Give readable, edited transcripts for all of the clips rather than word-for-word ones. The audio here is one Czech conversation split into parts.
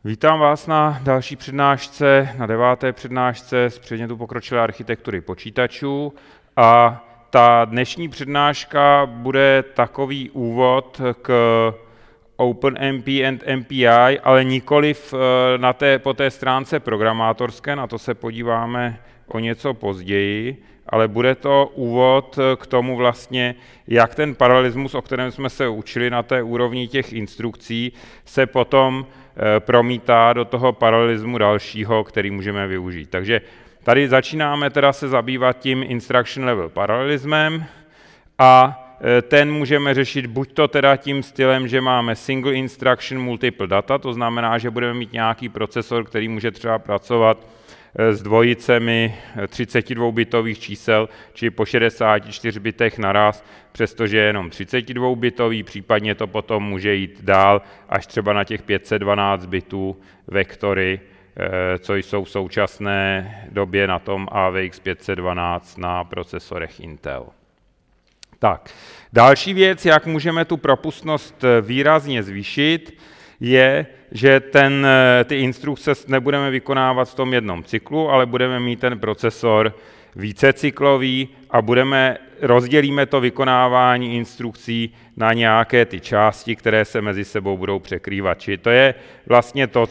Vítám vás na další přednášce, na 9. přednášce z předmětu pokročilé architektury počítačů. A ta dnešní přednáška bude takový úvod k OpenMP and MPI, ale nikoliv po té stránce programátorské, na to se podíváme o něco později, ale bude to úvod k tomu vlastně, jak ten paralelismus, o kterém jsme se učili na té úrovni těch instrukcí, se potom promítá do toho paralelismu dalšího, který můžeme využít. Takže tady začínáme teda se zabývat tím instruction level paralelismem a ten můžeme řešit buď to teda tím stylem, že máme single instruction multiple data, to znamená, že budeme mít nějaký procesor, který může třeba pracovat s dvojicemi 32-bitových čísel, či po 64 bitech naraz, přestože je jenom 32-bitový, případně to potom může jít dál až třeba na těch 512 bitů vektory, co jsou v současné době na tom AVX 512 na procesorech Intel. Tak, další věc, jak můžeme tu propustnost výrazně zvýšit, je, že ty instrukce nebudeme vykonávat v tom jednom cyklu, ale budeme mít ten procesor vícecyklový a rozdělíme to vykonávání instrukcí na nějaké ty části, které se mezi sebou budou překrývat. Čili to je vlastně to,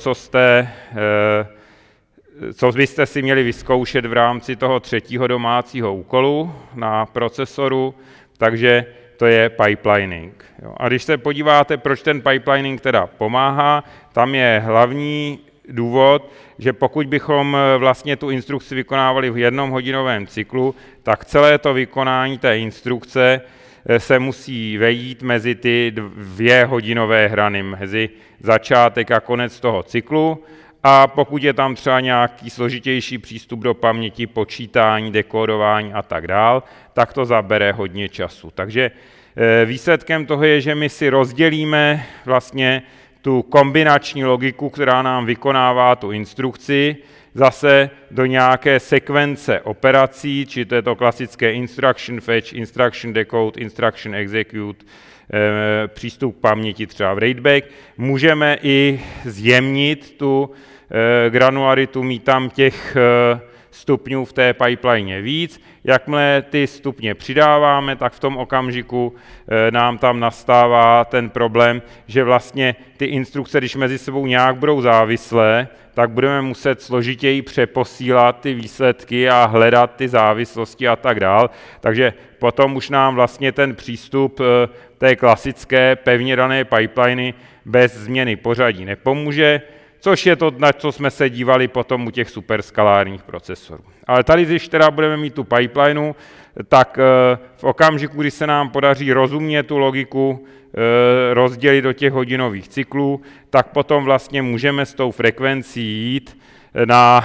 co byste si měli vyzkoušet v rámci toho 3. domácího úkolu na procesoru, takže to je pipelining. A když se podíváte, proč ten pipelining teda pomáhá, tam je hlavní důvod, že pokud bychom vlastně tu instrukci vykonávali v jednom hodinovém cyklu, tak celé to vykonání té instrukce se musí vejít mezi ty 2 hodinové hrany, mezi začátek a konec toho cyklu. A pokud je tam třeba nějaký složitější přístup do paměti, počítání, dekódování a tak dál, tak to zabere hodně času. Takže výsledkem toho je, že my si rozdělíme vlastně tu kombinační logiku, která nám vykonává tu instrukci, zase do nějaké sekvence operací, či to je to klasické instruction fetch, instruction decode, instruction execute, přístup k paměti třeba v readback. Můžeme i zjemnit tu granularitu, mít tam těch stupňů v té pipeline víc. Jakmile ty stupně přidáváme, tak v tom okamžiku nám tam nastává ten problém, že vlastně ty instrukce, když mezi sebou nějak budou závislé, tak budeme muset složitěji přeposílat ty výsledky a hledat ty závislosti a tak dál. Takže potom už nám vlastně ten přístup té klasické pevně dané pipeliny bez změny pořadí nepomůže, což je to, na co jsme se dívali potom u těch superskalárních procesorů. Ale tady, když teda budeme mít tu pipelineu, tak v okamžiku, kdy se nám podaří rozumně tu logiku rozdělit do těch hodinových cyklů, tak potom vlastně můžeme s tou frekvencí jít na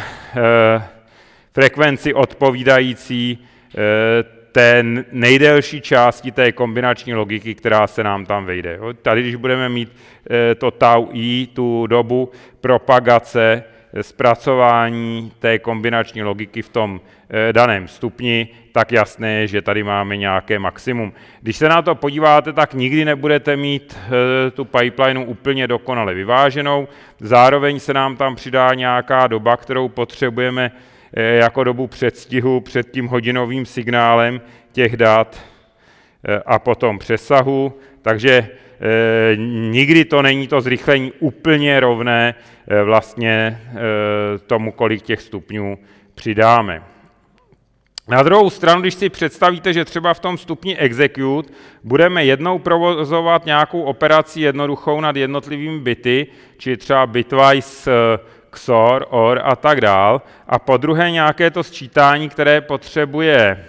frekvenci odpovídající té nejdelší části té kombinační logiky, která se nám tam vejde. Tady, když budeme mít to tau i, tu dobu propagace, zpracování té kombinační logiky v tom daném stupni, tak jasné je, že tady máme nějaké maximum. Když se na to podíváte, tak nikdy nebudete mít tu pipeline úplně dokonale vyváženou. Zároveň se nám tam přidá nějaká doba, kterou potřebujeme jako dobu předstihu před tím hodinovým signálem těch dat a potom přesahu. Takže nikdy to není to zrychlení úplně rovné vlastně tomu, kolik těch stupňů přidáme. Na druhou stranu, když si představíte, že třeba v tom stupni execute budeme jednou provozovat nějakou operaci jednoduchou nad jednotlivými bity, či třeba bitwise XOR, OR a tak dál, a po druhé nějaké to sčítání, které potřebuje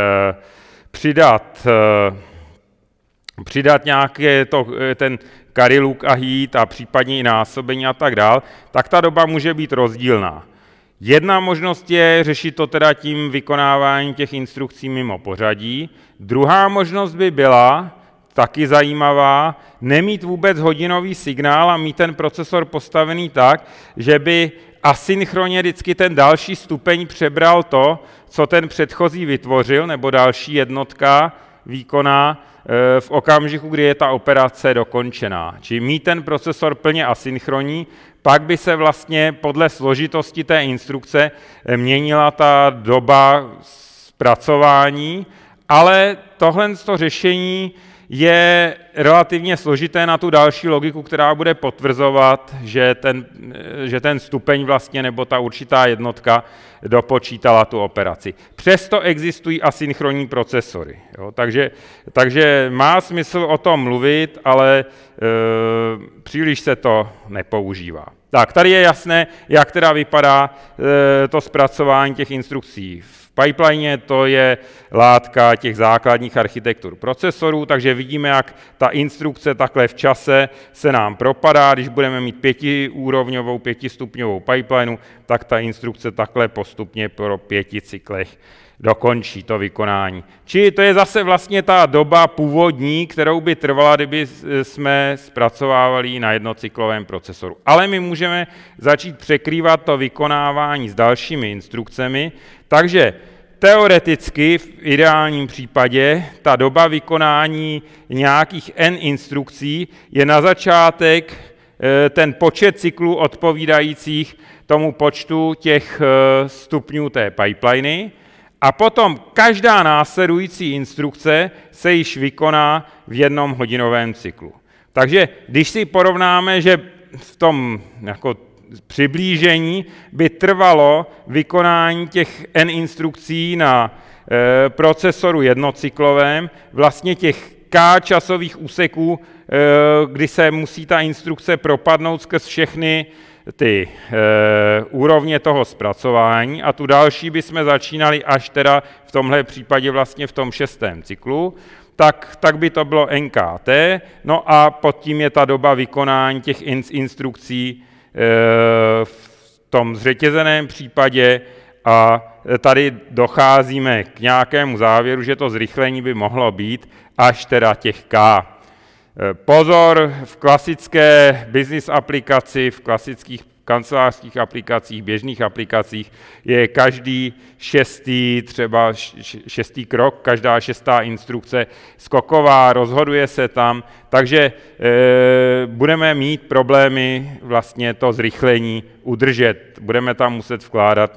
přidat nějaké ten carry look a heat a případně i násobení a tak dál, tak ta doba může být rozdílná. Jedna možnost je řešit to teda tím vykonáváním těch instrukcí mimo pořadí. Druhá možnost by byla, taky zajímavá, nemít vůbec hodinový signál a mít ten procesor postavený tak, že by asynchronně vždycky ten další stupeň přebral to, co ten předchozí vytvořil, nebo další jednotka výkonná v okamžiku, kdy je ta operace dokončená. Čili mít ten procesor plně asynchronní, pak by se vlastně podle složitosti té instrukce měnila ta doba zpracování, ale tohle řešení je relativně složité na tu další logiku, která bude potvrzovat, že ten stupeň vlastně nebo ta určitá jednotka dopočítala tu operaci. Přesto existují asynchronní procesory. Jo? Takže má smysl o tom mluvit, ale příliš se to nepoužívá. Tak, tady je jasné, jak teda vypadá to zpracování těch instrukcí. V pipeline to je látka těch základních architektur procesorů, takže vidíme, jak ta instrukce takhle v čase se nám propadá. Když budeme mít 5úrovňovou, 5stupňovou pipeline, tak ta instrukce takhle postupně po 5 cyklech dokončí to vykonání. Čili to je zase vlastně ta doba původní, kterou by trvala, kdyby jsme zpracovávali na jednocyklovém procesoru. Ale my můžeme začít překrývat to vykonávání s dalšími instrukcemi, takže teoreticky v ideálním případě ta doba vykonání nějakých n instrukcí je na začátek ten počet cyklů odpovídajících tomu počtu těch stupňů té pipeliny, a potom každá následující instrukce se již vykoná v 1 hodinovém cyklu. Takže když si porovnáme, že v tom jako přiblížení by trvalo vykonání těch n instrukcí na procesoru jednocyklovém, vlastně těch k časových úseků, kdy se musí ta instrukce propadnout skrz všechny ty úrovně toho zpracování, a tu další bychom začínali až teda v tomhle případě vlastně v tom 6. cyklu, tak by to bylo NKT, no a pod tím je ta doba vykonání těch instrukcí v tom zřetězeném případě, a tady docházíme k nějakému závěru, že to zrychlení by mohlo být až teda těch K. Pozor, v klasické business aplikaci, v klasických kancelářských aplikacích, běžných aplikacích je každý třeba šestý krok, každá 6. instrukce skoková, rozhoduje se tam, takže budeme mít problémy vlastně to zrychlení udržet. Budeme tam muset vkládat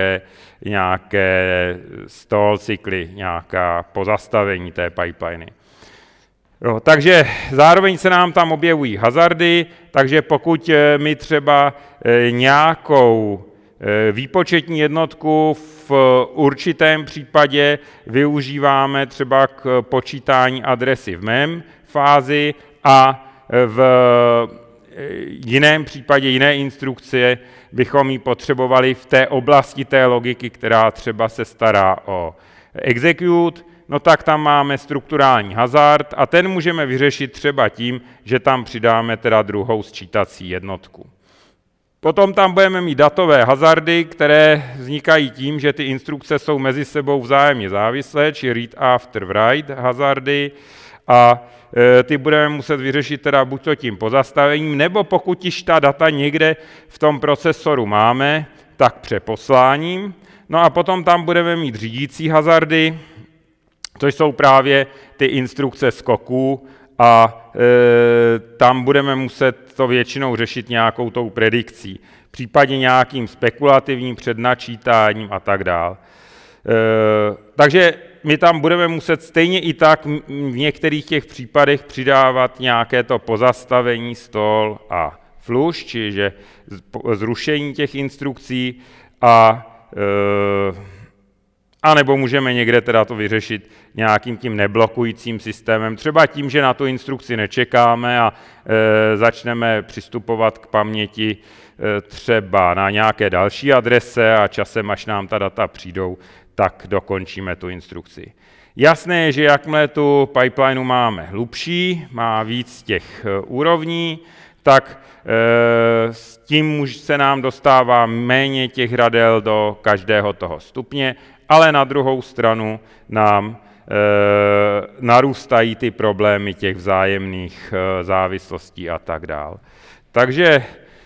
nějaké stall cykly, nějaká pozastavení té pipeliny. Jo, takže zároveň se nám tam objevují hazardy, takže pokud my třeba nějakou výpočetní jednotku v určitém případě využíváme třeba k počítání adresy v mém fázi a v jiném případě jiné instrukce bychom ji potřebovali v té oblasti té logiky, která třeba se stará o execute, no tak tam máme strukturální hazard a ten můžeme vyřešit třeba tím, že tam přidáme teda druhou sčítací jednotku. Potom tam budeme mít datové hazardy, které vznikají tím, že ty instrukce jsou mezi sebou vzájemně závislé, či read after write hazardy, a ty budeme muset vyřešit teda buď to tím pozastavením, nebo pokud již ta data někde v tom procesoru máme, tak přeposláním. No a potom tam budeme mít řídící hazardy, to jsou právě ty instrukce skoků, a tam budeme muset to většinou řešit nějakou tou predikcí, případně nějakým spekulativním přednačítáním a tak dále. Takže my tam budeme muset stejně i tak v některých těch případech přidávat nějaké to pozastavení stall a flush, čiže zrušení těch instrukcí, a nebo můžeme někde teda to vyřešit nějakým tím neblokujícím systémem, třeba tím, že na tu instrukci nečekáme a začneme přistupovat k paměti třeba na nějaké další adrese a časem, až nám ta data přijdou, tak dokončíme tu instrukci. Jasné je, že jakmile tu pipeline máme hlubší, má víc těch úrovní, tak s tím se nám dostává méně těch hradel do každého toho stupně, ale na druhou stranu nám narůstají ty problémy těch vzájemných závislostí a tak dále. Takže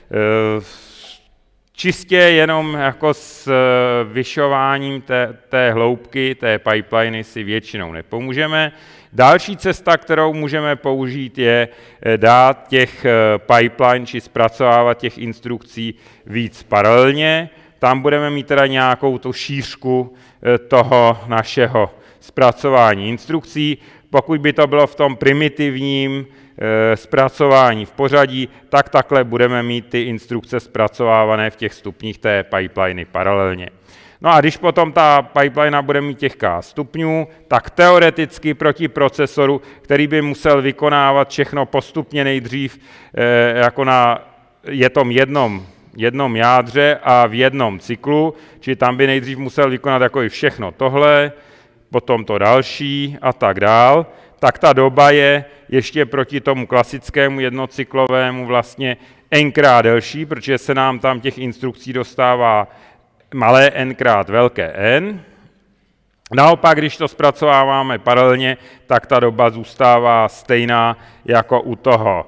čistě jenom jako s vyšováním té hloubky, té pipeliny si většinou nepomůžeme. Další cesta, kterou můžeme použít, je dát těch pipeline či zpracovávat těch instrukcí víc paralelně. Tam budeme mít teda nějakou tu šířku toho našeho zpracování instrukcí. Pokud by to bylo v tom primitivním zpracování v pořadí, tak takhle budeme mít ty instrukce zpracovávané v těch stupních té pipeliny paralelně. No a když potom ta pipeline bude mít těch k stupňů, tak teoreticky proti procesoru, který by musel vykonávat všechno postupně nejdřív jako na tom jednom jádře a v jednom cyklu, či tam by nejdřív musel vykonat jako i všechno tohle, potom to další a tak dál, tak ta doba je ještě proti tomu klasickému jednocyklovému vlastně n-krát delší, protože se nám tam těch instrukcí dostává malé n krát velké n. Naopak, když to zpracováváme paralelně, tak ta doba zůstává stejná jako u toho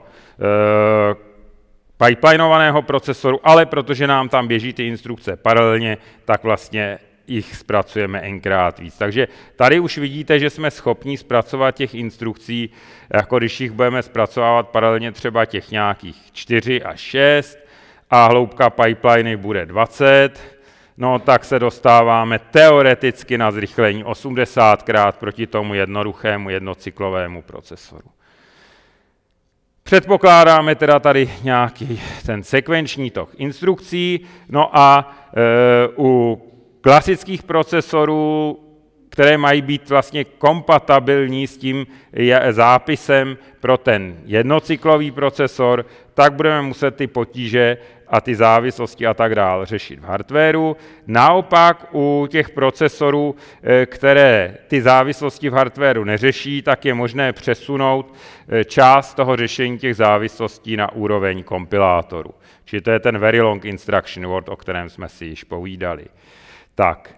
pipelinovaného procesoru, ale protože nám tam běží ty instrukce paralelně, tak vlastně jich zpracujeme n-krát víc. Takže tady už vidíte, že jsme schopni zpracovat těch instrukcí, jako když jich budeme zpracovávat paralelně třeba těch nějakých 4 až 6 a hloubka pipeliny bude 20, no tak se dostáváme teoreticky na zrychlení 80krát proti tomu jednoduchému jednocyklovému procesoru. Předpokládáme teda tady nějaký ten sekvenční tok instrukcí, no a u klasických procesorů, které mají být vlastně kompatibilní s tím zápisem pro ten jednocyklový procesor, tak budeme muset ty potíže a ty závislosti a tak dále řešit v hardwaru. Naopak u těch procesorů, které ty závislosti v hardwaru neřeší, tak je možné přesunout část toho řešení těch závislostí na úroveň kompilátoru. Čili to je ten very long instruction word, o kterém jsme si již povídali. Tak.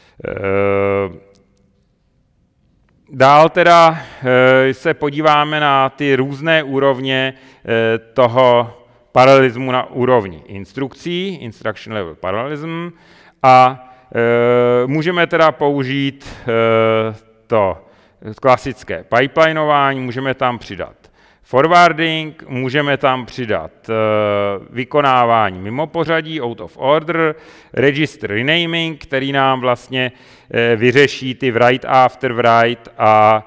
Dál teda se podíváme na ty různé úrovně toho paralelismu na úrovni instrukcí, instruction level parallelism, a můžeme teda použít to klasické pipelinování, můžeme tam přidat forwarding, můžeme tam přidat vykonávání mimo pořadí, out of order, register renaming, který nám vlastně vyřeší ty write after write a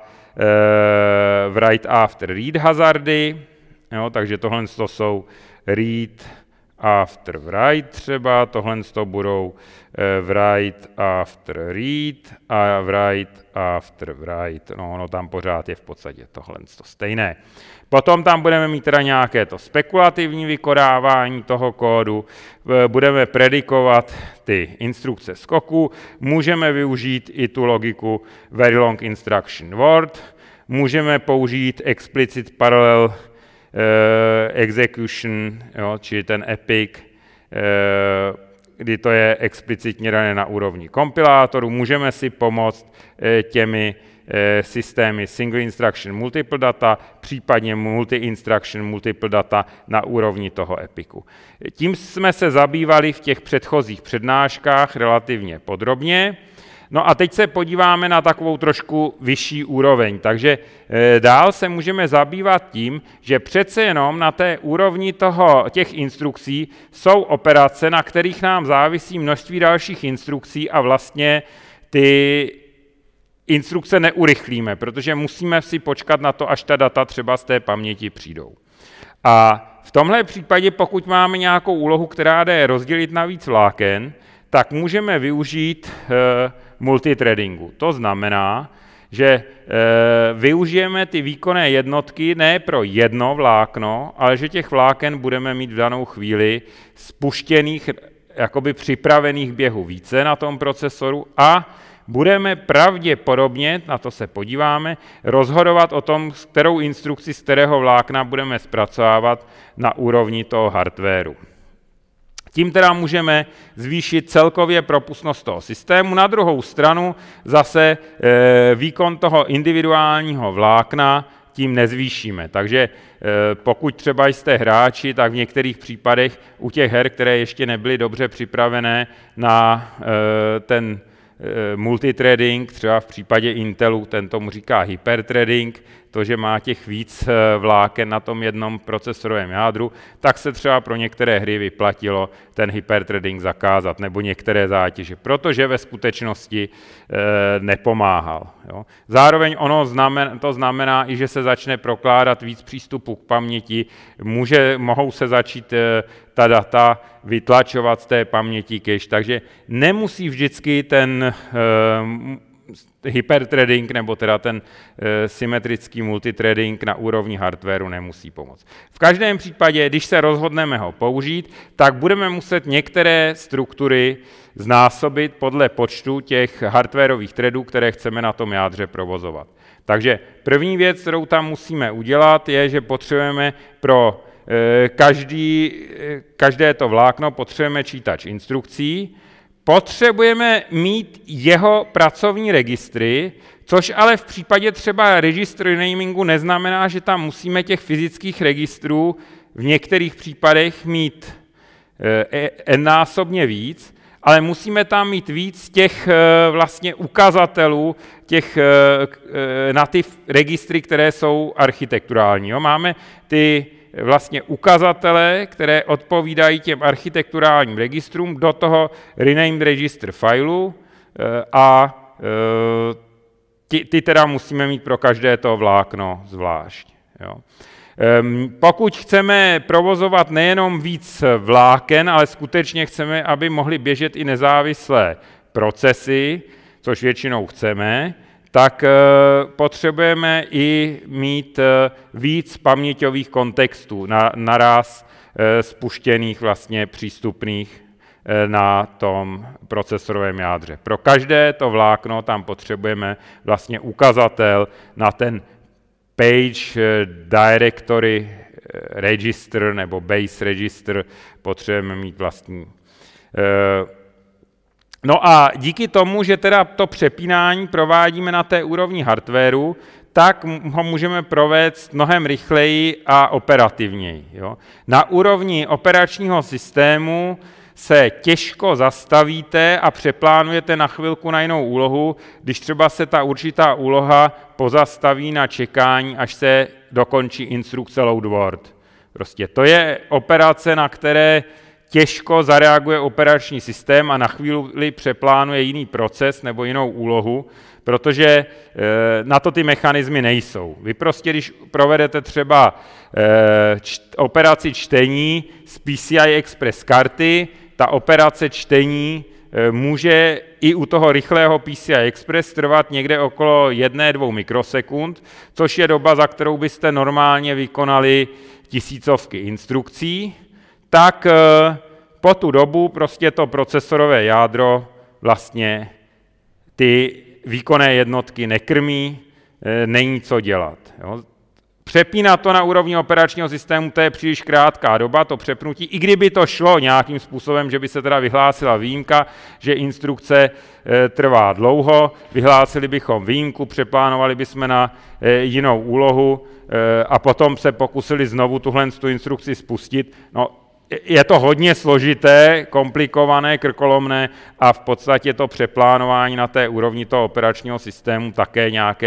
write after read hazardy. Jo, takže tohle jsou read after write třeba, tohle budou write after read a write after write. No, ono tam pořád je v podstatě tohle stejné. Potom tam budeme mít teda nějaké to spekulativní vykonávání toho kódu, budeme predikovat ty instrukce skoku, můžeme využít i tu logiku very long instruction word, můžeme použít explicit parallel execution, jo, čili ten epic, kdy to je explicitně dané na úrovni kompilátoru. Můžeme si pomoct těmi systémy single instruction multiple data, případně multi-instruction multiple data na úrovni toho epiku. Tím jsme se zabývali v těch předchozích přednáškách relativně podrobně. No a teď se podíváme na takovou trošku vyšší úroveň. Takže dál se můžeme zabývat tím, že přece jenom na té úrovni těch instrukcí jsou operace, na kterých nám závisí množství dalších instrukcí a vlastně ty instrukce neurychlíme, protože musíme si počkat na to, až ta data třeba z té paměti přijdou. A v tomhle případě, pokud máme nějakou úlohu, která jde rozdělit na víc vláken, tak můžeme využít multithreadingu. To znamená, že využijeme ty výkonné jednotky ne pro jedno vlákno, ale že těch vláken budeme mít v danou chvíli spuštěných, jakoby připravených běhu více na tom procesoru a budeme pravděpodobně, na to se podíváme, rozhodovat o tom, s kterou instrukci z kterého vlákna budeme zpracovávat na úrovni toho hardwaru. Tím teda můžeme zvýšit celkově propustnost toho systému. Na druhou stranu zase výkon toho individuálního vlákna tím nezvýšíme. Takže pokud třeba jste hráči, tak v některých případech u těch her, které ještě nebyly dobře připravené na ten multithreading, třeba v případě Intelu, ten tomu říká hyperthreading, to, že má těch víc vláken na tom jednom procesorovém jádru, tak se třeba pro některé hry vyplatilo ten hyperthreading zakázat, nebo některé zátěže, protože ve skutečnosti nepomáhal. Jo. Zároveň to znamená i, že se začne prokládat víc přístupů k paměti, mohou se začít ta data vytlačovat z té paměti cache, takže nemusí vždycky ten hyperthreading nebo teda ten symetrický multithreading na úrovni hardwareu nemusí pomoct. V každém případě, když se rozhodneme ho použít, tak budeme muset některé struktury znásobit podle počtu těch hardwareových threadů, které chceme na tom jádře provozovat. Takže první věc, kterou tam musíme udělat, je, že potřebujeme pro každé to vlákno potřebujeme čítač instrukcí, potřebujeme mít jeho pracovní registry, což ale v případě třeba registr renamingu neznamená, že tam musíme těch fyzických registrů v některých případech mít n-násobně víc, ale musíme tam mít víc těch vlastně ukazatelů na ty registry, které jsou architekturální. Jo? Máme ty vlastně ukazatele, které odpovídají těm architekturálním registrům do toho renamed register fileu a ty teda musíme mít pro každé to vlákno zvlášť. Jo. Pokud chceme provozovat nejenom víc vláken, ale skutečně chceme, aby mohly běžet i nezávislé procesy, což většinou chceme, tak potřebujeme i mít víc paměťových kontextů naraz spuštěných, vlastně přístupných na tom procesorovém jádře. Pro každé to vlákno tam potřebujeme vlastně ukazatel na ten page directory register nebo base register, potřebujeme mít vlastní. No a díky tomu, že teda to přepínání provádíme na té úrovni hardwareu, tak ho můžeme provést mnohem rychleji a operativněji. Jo. Na úrovni operačního systému se těžko zastavíte a přeplánujete na chvilku na jinou úlohu, když třeba se ta určitá úloha pozastaví na čekání, až se dokončí instrukce load word. Prostě to je operace, na které těžko zareaguje operační systém a na chvíli přeplánuje jiný proces nebo jinou úlohu, protože na to ty mechanismy nejsou. Vy prostě, když provedete třeba operaci čtení z PCI Express karty, ta operace čtení může i u toho rychlého PCI Express trvat někde okolo 1–2 mikrosekund, což je doba, za kterou byste normálně vykonali tisícovky instrukcí, tak po tu dobu prostě to procesorové jádro vlastně ty výkonné jednotky nekrmí, není co dělat. Jo. Přepínat to na úrovni operačního systému, to je příliš krátká doba, to přepnutí, i kdyby to šlo nějakým způsobem, že by se teda vyhlásila výjimka, že instrukce trvá dlouho, vyhlásili bychom výjimku, přeplánovali bychom na jinou úlohu a potom se pokusili znovu tuhle instrukci spustit. No, je to hodně složité, komplikované, krkolomné a v podstatě to přeplánování na té úrovni toho operačního systému také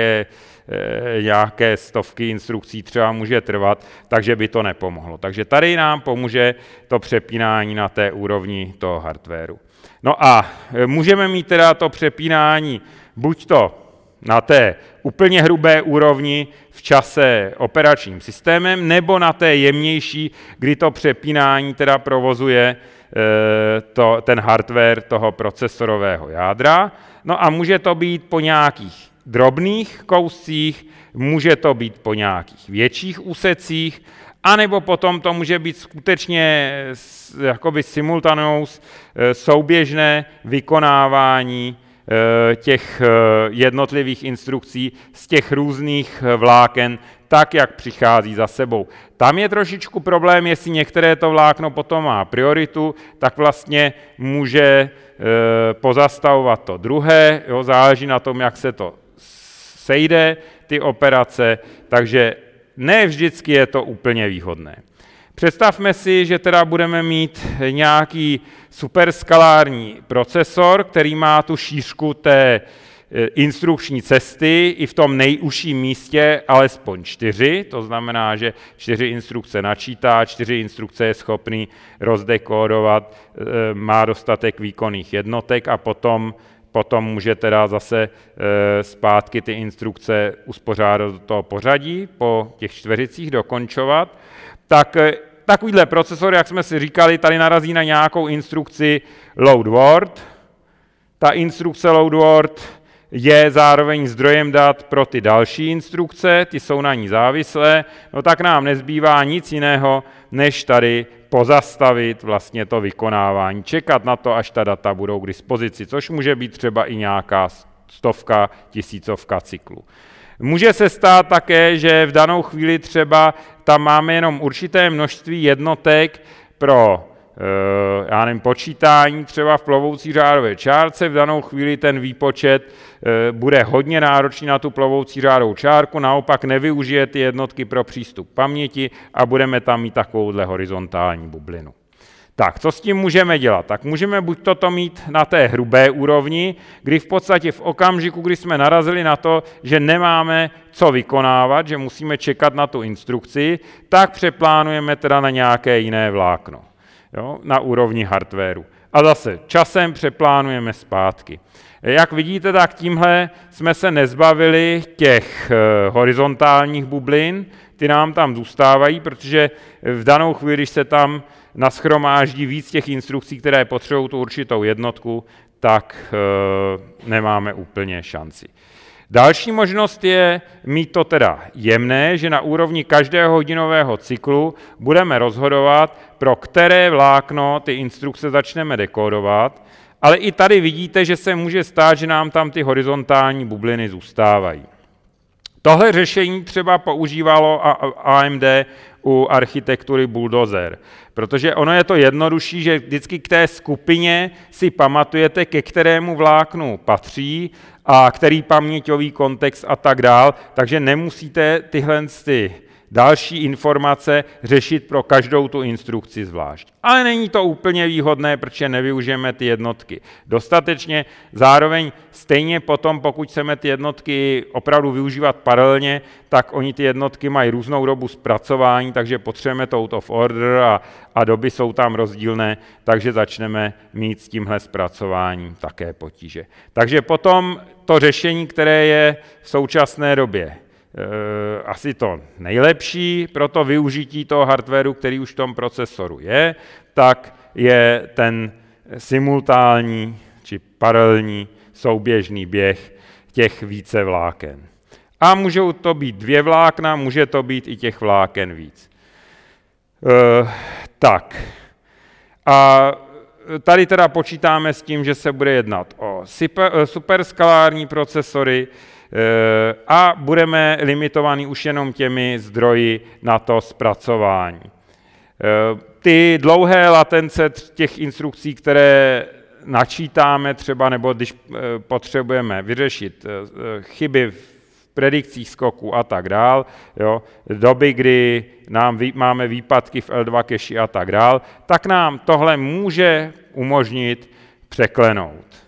nějaké stovky instrukcí třeba může trvat, takže by to nepomohlo. Takže tady nám pomůže to přepínání na té úrovni toho hardwareu. No a můžeme mít teda to přepínání buď to na té úplně hrubé úrovni v čase operačním systémem, nebo na té jemnější, kdy to přepínání teda provozuje ten hardware toho procesorového jádra. No a může to být po nějakých drobných kouscích, může to být po nějakých větších úsecích, anebo potom to může být skutečně jakoby simultaneous, souběžné vykonávání těch jednotlivých instrukcí z těch různých vláken, tak, jak přichází za sebou. Tam je trošičku problém, jestli některé to vlákno potom má prioritu, tak vlastně může pozastavovat to druhé, jo, záleží na tom, jak se to sejde, ty operace, takže ne vždycky je to úplně výhodné. Představme si, že teda budeme mít nějaký superskalární procesor, který má tu šířku té instrukční cesty i v tom nejužším místě alespoň 4, to znamená, že 4 instrukce načítá, 4 instrukce je schopný rozdekódovat, má dostatek výkonných jednotek a potom může teda zase zpátky ty instrukce uspořádat do toho pořadí, po těch čtvericích dokončovat. Tak takovýhle procesor, jak jsme si říkali, tady narazí na nějakou instrukci load word. Ta instrukce load word je zároveň zdrojem dat pro ty další instrukce, ty jsou na ní závislé, no tak nám nezbývá nic jiného, než tady pozastavit vlastně to vykonávání, čekat na to, až ta data budou k dispozici, což může být třeba i nějaká 100, 1000 cyklů. Může se stát také, že v danou chvíli třeba tam máme jenom určité množství jednotek pro počítání třeba v plovoucí řádové čárce, v danou chvíli ten výpočet bude hodně náročný na tu plovoucí řádovou čárku, naopak nevyužije ty jednotky pro přístup k paměti a budeme tam mít takovouhle horizontální bublinu. Tak, co s tím můžeme dělat? Tak můžeme buď toto mít na té hrubé úrovni, kdy v podstatě v okamžiku, kdy jsme narazili na to, že nemáme co vykonávat, že musíme čekat na tu instrukci, tak přeplánujeme teda na nějaké jiné vlákno, jo, na úrovni hardwareu. A zase časem přeplánujeme zpátky. Jak vidíte, tak tímhle jsme se nezbavili těch horizontálních bublin, ty nám tam zůstávají, protože v danou chvíli, když se tam nashromáždí víc těch instrukcí, které potřebují tu určitou jednotku, tak nemáme úplně šanci. Další možnost je mít to teda jemné, že na úrovni každého hodinového cyklu budeme rozhodovat, pro které vlákno ty instrukce začneme dekódovat, ale i tady vidíte, že se může stát, že nám tam ty horizontální bubliny zůstávají. Tohle řešení třeba používalo AMD u architektury Bulldozer, protože ono je to jednodušší, že vždycky k té skupině si pamatujete, ke kterému vláknu patří a který paměťový kontext a tak dál, takže nemusíte tyhle další informace řešit pro každou tu instrukci zvlášť. Ale není to úplně výhodné, protože nevyužijeme ty jednotky dostatečně. Zároveň stejně potom, pokud chceme ty jednotky opravdu využívat paralelně, tak oni ty jednotky mají různou dobu zpracování, takže potřebujeme to out of order a doby jsou tam rozdílné, takže začneme mít s tímhle zpracováním také potíže. Takže potom to řešení, které je v současné době asi to nejlepší pro to využití toho hardwareu, který už v tom procesoru je, tak je ten simultánní či paralelní souběžný běh těch více vláken. A můžou to být 2 vlákna, může to být i těch vláken víc. Tak. A tady teda počítáme s tím, že se bude jednat o superskalární procesory, a budeme limitovaní už jenom těmi zdroji na to zpracování. Ty dlouhé latence těch instrukcí, které načítáme třeba, nebo když potřebujeme vyřešit chyby v predikcích skoků a tak dál, jo, doby, kdy máme výpadky v L2 cache a tak dál, tak nám tohle může umožnit překlenout.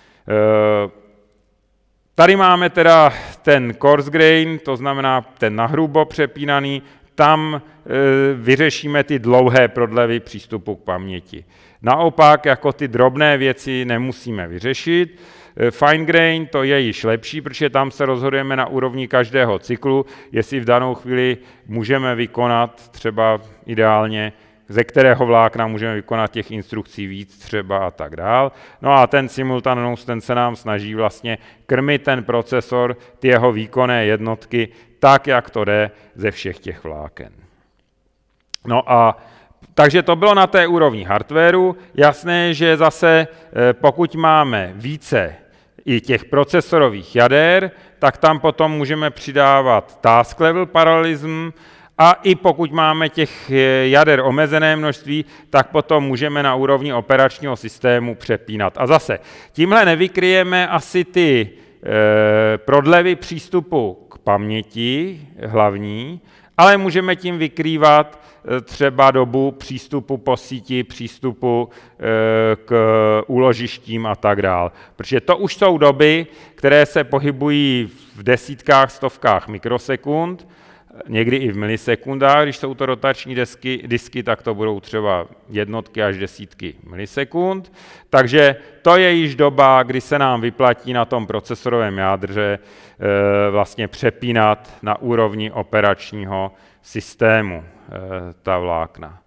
Tady máme teda ten coarse grain, to znamená ten nahrubo přepínaný, tam vyřešíme ty dlouhé prodlevy přístupu k paměti. Naopak, jako ty drobné věci nemusíme vyřešit. Fine grain to je již lepší, protože tam se rozhodujeme na úrovni každého cyklu, jestli v danou chvíli můžeme vykonat třeba ideálně, ze kterého vlákna můžeme vykonat těch instrukcí víc třeba a tak dál. No a ten simultaneous, ten se nám snaží vlastně krmit ten procesor, ty jeho výkonné jednotky, tak, jak to jde ze všech těch vláken. No a takže to bylo na té úrovni hardwareu. Jasné, že zase pokud máme více i těch procesorových jader, tak tam potom můžeme přidávat task level parallelism, a i pokud máme těch jader omezené množství, tak potom můžeme na úrovni operačního systému přepínat. A zase, tímhle nevykryjeme asi ty prodlevy přístupu k paměti hlavní, Ale můžeme tím vykrývat třeba dobu přístupu po síti, přístupu k úložištím a tak dále. Protože to už jsou doby, které se pohybují v desítkách, stovkách mikrosekund, někdy i v milisekundách, když jsou to rotační disky, tak to budou třeba jednotky až desítky milisekund. Takže to je již doba, kdy se nám vyplatí na tom procesorovém jádře vlastně přepínat na úrovni operačního systému ta vlákna.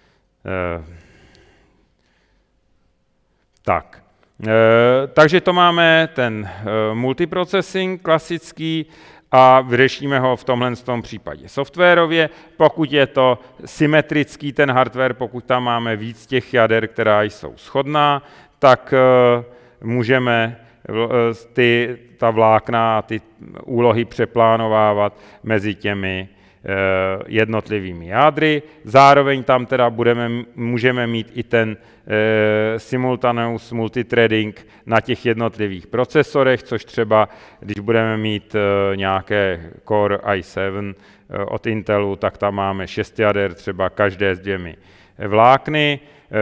Takže to máme ten multiprocessing klasický a vyřešíme ho v tomhle případě softwarově. Pokud je to symetrický ten hardware, pokud tam máme víc těch jader, která jsou shodná, tak můžeme ta vlákna a ty úlohy přeplánovávat mezi těmi jednotlivými jádry. Zároveň tam teda můžeme mít i ten simultaneous multithreading na těch jednotlivých procesorech, což třeba, když budeme mít nějaké Core i7 od Intelu, tak tam máme 6 jader, třeba každé s 2 vlákny.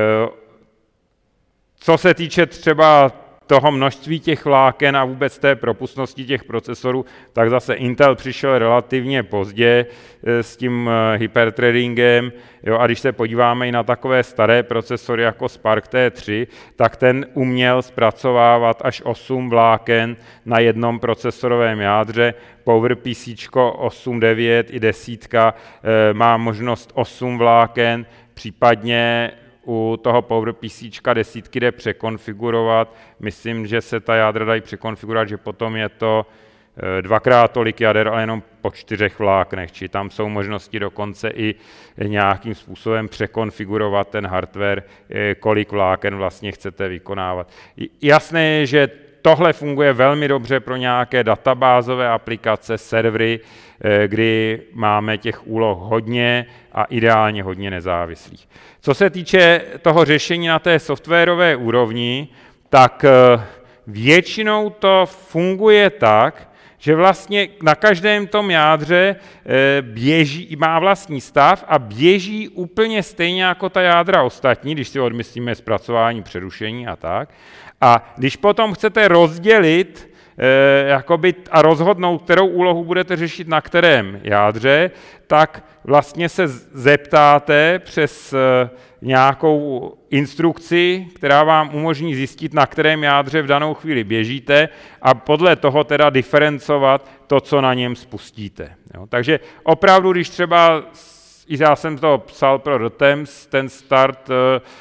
Co se týče třeba toho množství těch vláken a vůbec té propustnosti těch procesorů, tak zase Intel přišel relativně pozdě s tím hyperthreadingem. Jo, a když se podíváme i na takové staré procesory jako Spark T3, tak ten uměl zpracovávat až 8 vláken na jednom procesorovém jádře. PowerPC 8, 9 i 10 má možnost 8 vláken, případně u toho PowerPC 10 jde překonfigurovat. Myslím, že se ta jádra dají překonfigurovat, že potom je to 2x tolik jader, ale jenom po 4 vláknech. Či tam jsou možnosti dokonce i nějakým způsobem překonfigurovat ten hardware, kolik vláken vlastně chcete vykonávat. Jasné je, že tohle funguje velmi dobře pro nějaké databázové aplikace, servery, kdy máme těch úloh hodně a ideálně hodně nezávislých. Co se týče toho řešení na té softwarové úrovni, tak většinou to funguje tak, že vlastně na každém tom jádře má vlastní stav a běží úplně stejně jako ta jádra ostatní, když si odmyslíme zpracování, přerušení a tak. A když potom chcete rozdělit a rozhodnout, kterou úlohu budete řešit na kterém jádře, tak vlastně se zeptáte přes nějakou instrukci, která vám umožní zjistit, na kterém jádře v danou chvíli běžíte a podle toho teda diferencovat to, co na něm spustíte. Jo? Takže opravdu, když třeba, já jsem to psal pro RTEMS, ten start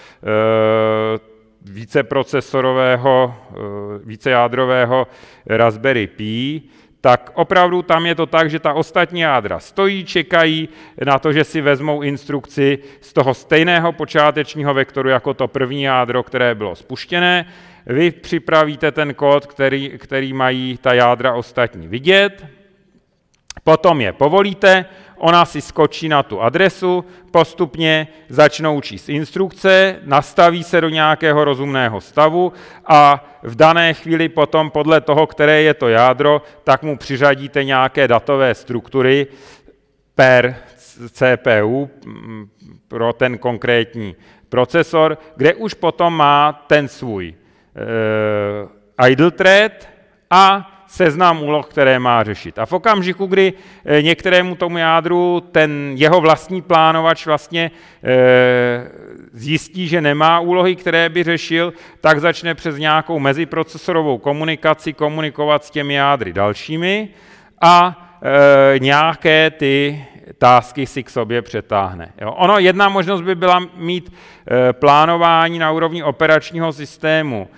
víceprocesorového, vícejádrového Raspberry Pi, tak opravdu tam je to tak, že ta ostatní jádra stojí, čekají na to, že si vezmou instrukci z toho stejného počátečního vektoru jako to první jádro, které bylo spuštěné. Vy připravíte ten kód, který mají ta jádra ostatní vidět, potom je povolíte, ona si skočí na tu adresu, postupně začnou číst instrukce, nastaví se do nějakého rozumného stavu a v dané chvíli potom podle toho, které je to jádro, tak mu přiřadíte nějaké datové struktury per CPU pro ten konkrétní procesor, kde už potom má ten svůj idle thread a seznam úloh, které má řešit. A v okamžiku, kdy některému tomu jádru ten jeho vlastní plánovač vlastně zjistí, že nemá úlohy, které by řešil, tak začne přes nějakou meziprocesorovou komunikaci komunikovat s těmi jádry dalšími a nějaké ty tásky si k sobě přetáhne. Jo. Jedna možnost by byla mít plánování na úrovni operačního systému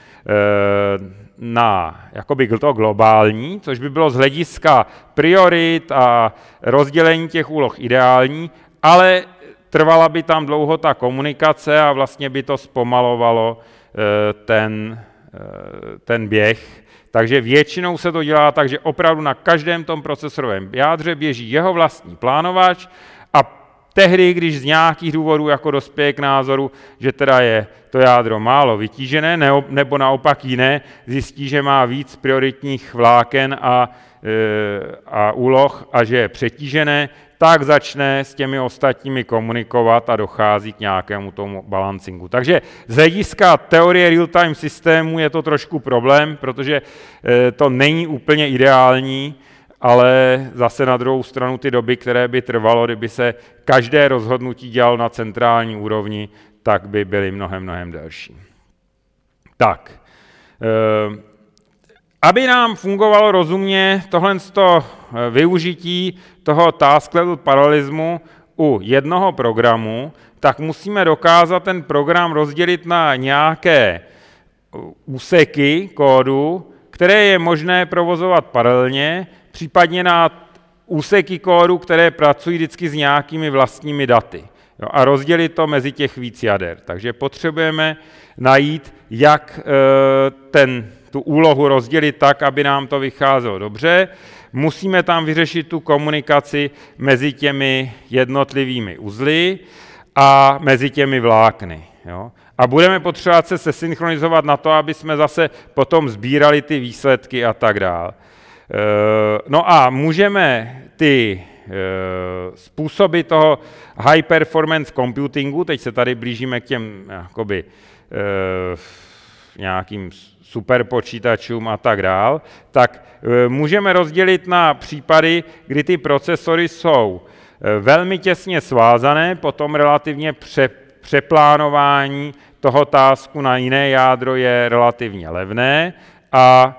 na jakoby to globální, což by bylo z hlediska priorit a rozdělení těch úloh ideální, ale trvala by tam dlouho ta komunikace a vlastně by to zpomalovalo ten běh. Takže většinou se to dělá tak, že opravdu na každém tom procesorovém jádře běží jeho vlastní plánovač a tehdy, když z nějakých důvodů jako dospěje k názoru, že teda je to jádro málo vytížené, nebo naopak jiné, zjistí, že má víc prioritních vláken a úloh a že je přetížené, tak začne s těmi ostatními komunikovat a dochází k nějakému tomu balancingu. Takže z hlediska teorie real-time systému je to trošku problém, protože to není úplně ideální, ale zase na druhou stranu ty doby, které by trvalo, kdyby se každé rozhodnutí dělalo na centrální úrovni, tak by byly mnohem delší. Tak, aby nám fungovalo rozumně tohle využití toho task level paralelismu u jednoho programu, tak musíme dokázat ten program rozdělit na nějaké úseky kódu, které je možné provozovat paralelně, případně na úseky kódu, které pracují vždycky s nějakými vlastními daty. Jo, a rozdělit to mezi těch víc jader. Takže potřebujeme najít, jak tu úlohu rozdělit tak, aby nám to vycházelo dobře. Musíme tam vyřešit tu komunikaci mezi těmi jednotlivými uzly a mezi těmi vlákny. Jo. A budeme potřebovat se sesynchronizovat na to, aby jsme zase potom sbírali ty výsledky a tak dále. No a můžeme ty způsoby toho high performance computingu, teď se tady blížíme k těm jakoby, nějakým superpočítačům a tak dál, tak můžeme rozdělit na případy, kdy ty procesory jsou velmi těsně svázané, potom relativně přeplánování toho tasku na jiné jádro je relativně levné a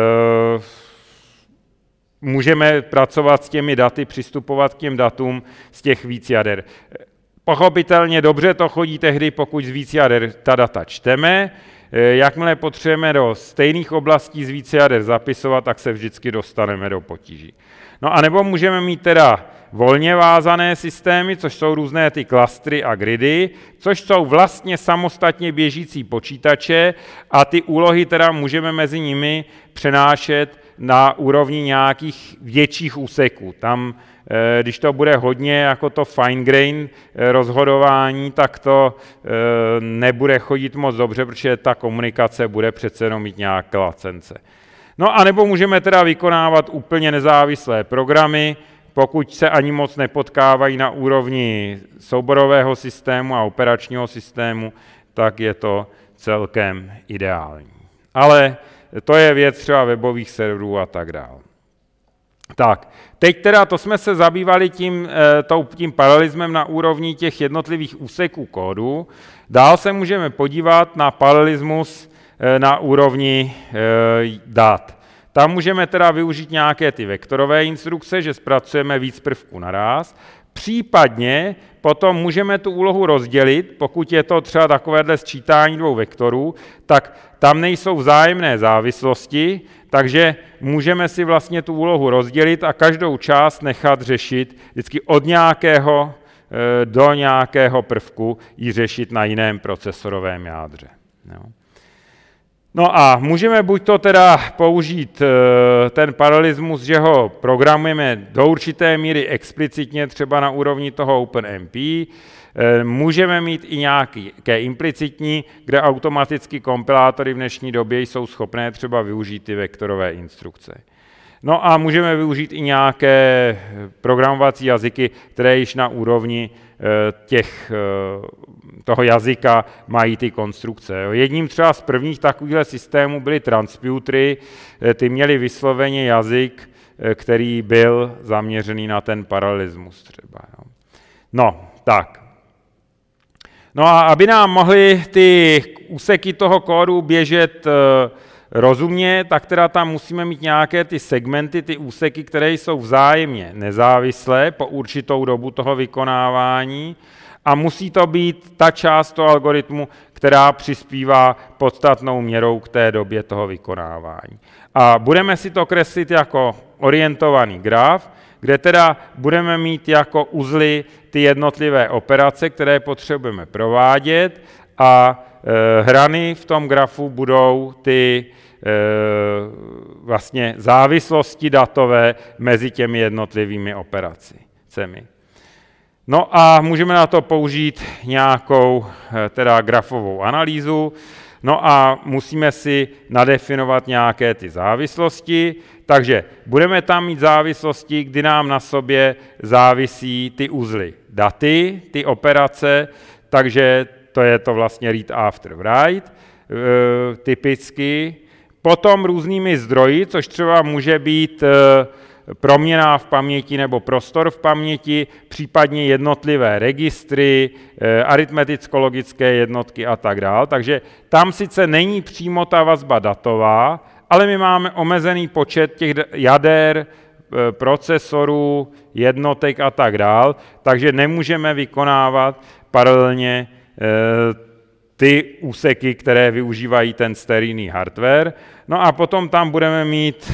můžeme pracovat s těmi daty, přistupovat k těm datům z těch víc jader. Pochopitelně dobře to chodí tehdy, pokud z víc jader ta data čteme. Jakmile potřebujeme do stejných oblastí z více jader zapisovat, tak se vždycky dostaneme do potíží. No a nebo můžeme mít teda volně vázané systémy, což jsou různé ty klastry a gridy, což jsou vlastně samostatně běžící počítače a ty úlohy teda můžeme mezi nimi přenášet na úrovni nějakých větších úseků. Tam, když to bude hodně jako to fine grain rozhodování, tak to nebude chodit moc dobře, protože ta komunikace bude přece jenom mít nějaké latence. No a nebo můžeme teda vykonávat úplně nezávislé programy, pokud se ani moc nepotkávají na úrovni souborového systému a operačního systému, tak je to celkem ideální. Ale to je věc třeba webových serverů a tak dále. Tak, teď teda to jsme se zabývali tím paralelismem na úrovni těch jednotlivých úseků kódu. Dál se můžeme podívat na paralelismus na úrovni dat. Tam můžeme teda využít nějaké ty vektorové instrukce, že zpracujeme víc prvků naráz. Případně potom můžeme tu úlohu rozdělit, pokud je to třeba takovéhle sčítání dvou vektorů, tak tam nejsou vzájemné závislosti, takže můžeme si vlastně tu úlohu rozdělit a každou část nechat řešit vždycky od nějakého do nějakého prvku ji řešit na jiném procesorovém jádře. Jo. No a můžeme buď to teda použít ten paralelismus, že ho programujeme do určité míry explicitně, třeba na úrovni toho OpenMP, můžeme mít i nějaké implicitní, kde automaticky kompilátory v dnešní době jsou schopné třeba využít ty vektorové instrukce. No a můžeme využít i nějaké programovací jazyky, které již na úrovni toho jazyka mají ty konstrukce. Jedním třeba z prvních takovýchhle systémů byly transputery, ty měly vysloveně jazyk, který byl zaměřený na ten paralelismus třeba. No, tak. No a aby nám mohly ty úseky toho kódu běžet rozumně, tak teda tam musíme mít nějaké ty segmenty, ty úseky, které jsou vzájemně nezávislé po určitou dobu toho vykonávání a musí to být ta část toho algoritmu, která přispívá podstatnou měrou k té době toho vykonávání. A budeme si to kreslit jako orientovaný graf, kde teda budeme mít jako uzly ty jednotlivé operace, které potřebujeme provádět a hrany v tom grafu budou ty vlastně závislosti datové mezi těmi jednotlivými operacemi. No a můžeme na to použít nějakou teda grafovou analýzu No a musíme si nadefinovat nějaké ty závislosti, takže budeme tam mít závislosti, kdy nám na sobě závisí ty uzly daty, ty operace, takže to je to vlastně read after write, typicky. Potom různými zdroji, což třeba může být proměna v paměti nebo prostor v paměti, případně jednotlivé registry, aritmeticko-logické jednotky a tak dále. Takže tam sice není přímo ta vazba datová, ale my máme omezený počet těch jader, procesorů, jednotek a tak dále, takže nemůžeme vykonávat paralelně ty úseky, které využívají ten sterijný hardware. No a potom tam budeme mít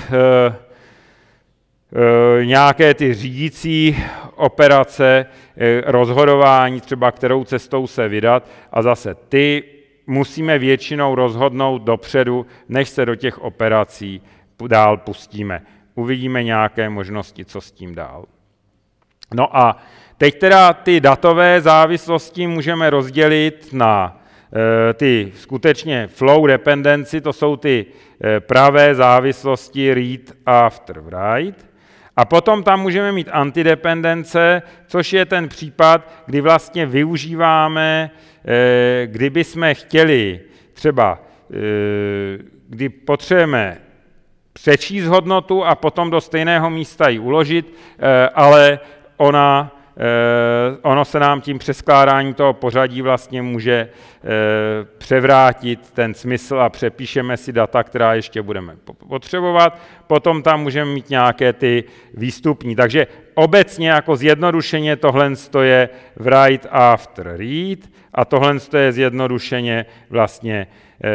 nějaké ty řídící operace, rozhodování, třeba kterou cestou se vydat, a zase ty musíme většinou rozhodnout dopředu, než se do těch operací dál pustíme. Uvidíme nějaké možnosti, co s tím dál. No a teď teda ty datové závislosti můžeme rozdělit na ty skutečně flow dependency, to jsou ty pravé závislosti read after write. A potom tam můžeme mít antidependence, což je ten případ, kdy vlastně využíváme, kdyby jsme chtěli třeba, kdy potřebujeme přečíst hodnotu a potom do stejného místa ji uložit, ale ono se nám tím přeskládání toho pořadí vlastně může převrátit ten smysl a přepíšeme si data, která ještě budeme potřebovat. Potom tam můžeme mít nějaké ty výstupní. Takže obecně jako zjednodušeně tohle je write after read a tohle je zjednodušeně vlastně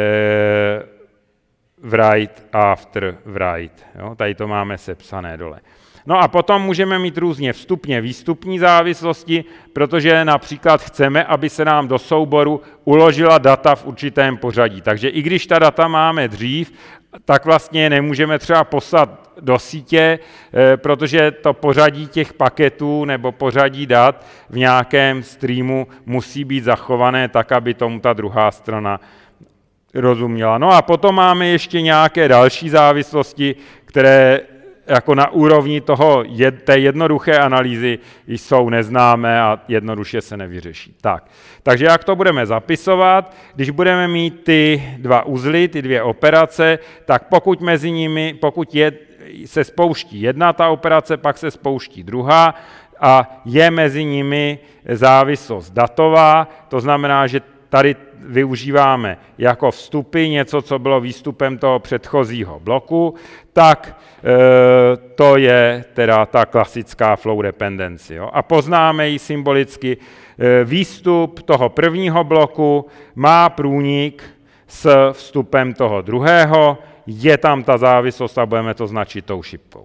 write after write. Jo? Tady to máme sepsané dole. No a potom můžeme mít různě vstupně výstupní závislosti, protože například chceme, aby se nám do souboru uložila data v určitém pořadí. Takže i když ta data máme dřív, tak vlastně nemůžeme třeba poslat do sítě, protože to pořadí těch paketů nebo pořadí dat v nějakém streamu musí být zachované tak, aby tomu ta druhá strana rozuměla. No a potom máme ještě nějaké další závislosti, které jako na úrovni té jednoduché analýzy jsou neznámé a jednoduše se nevyřeší. Takže jak to budeme zapisovat? Když budeme mít ty dva uzly, ty dvě operace, tak pokud mezi nimi, se spouští jedna ta operace, pak se spouští druhá a je mezi nimi závislost datová, to znamená, že tady využíváme jako vstupy něco, co bylo výstupem toho předchozího bloku, tak to je teda ta klasická flow dependency. Jo? A poznáme ji symbolicky. Výstup toho prvního bloku má průnik s vstupem toho druhého, je tam ta závislost a budeme to značit tou šipkou.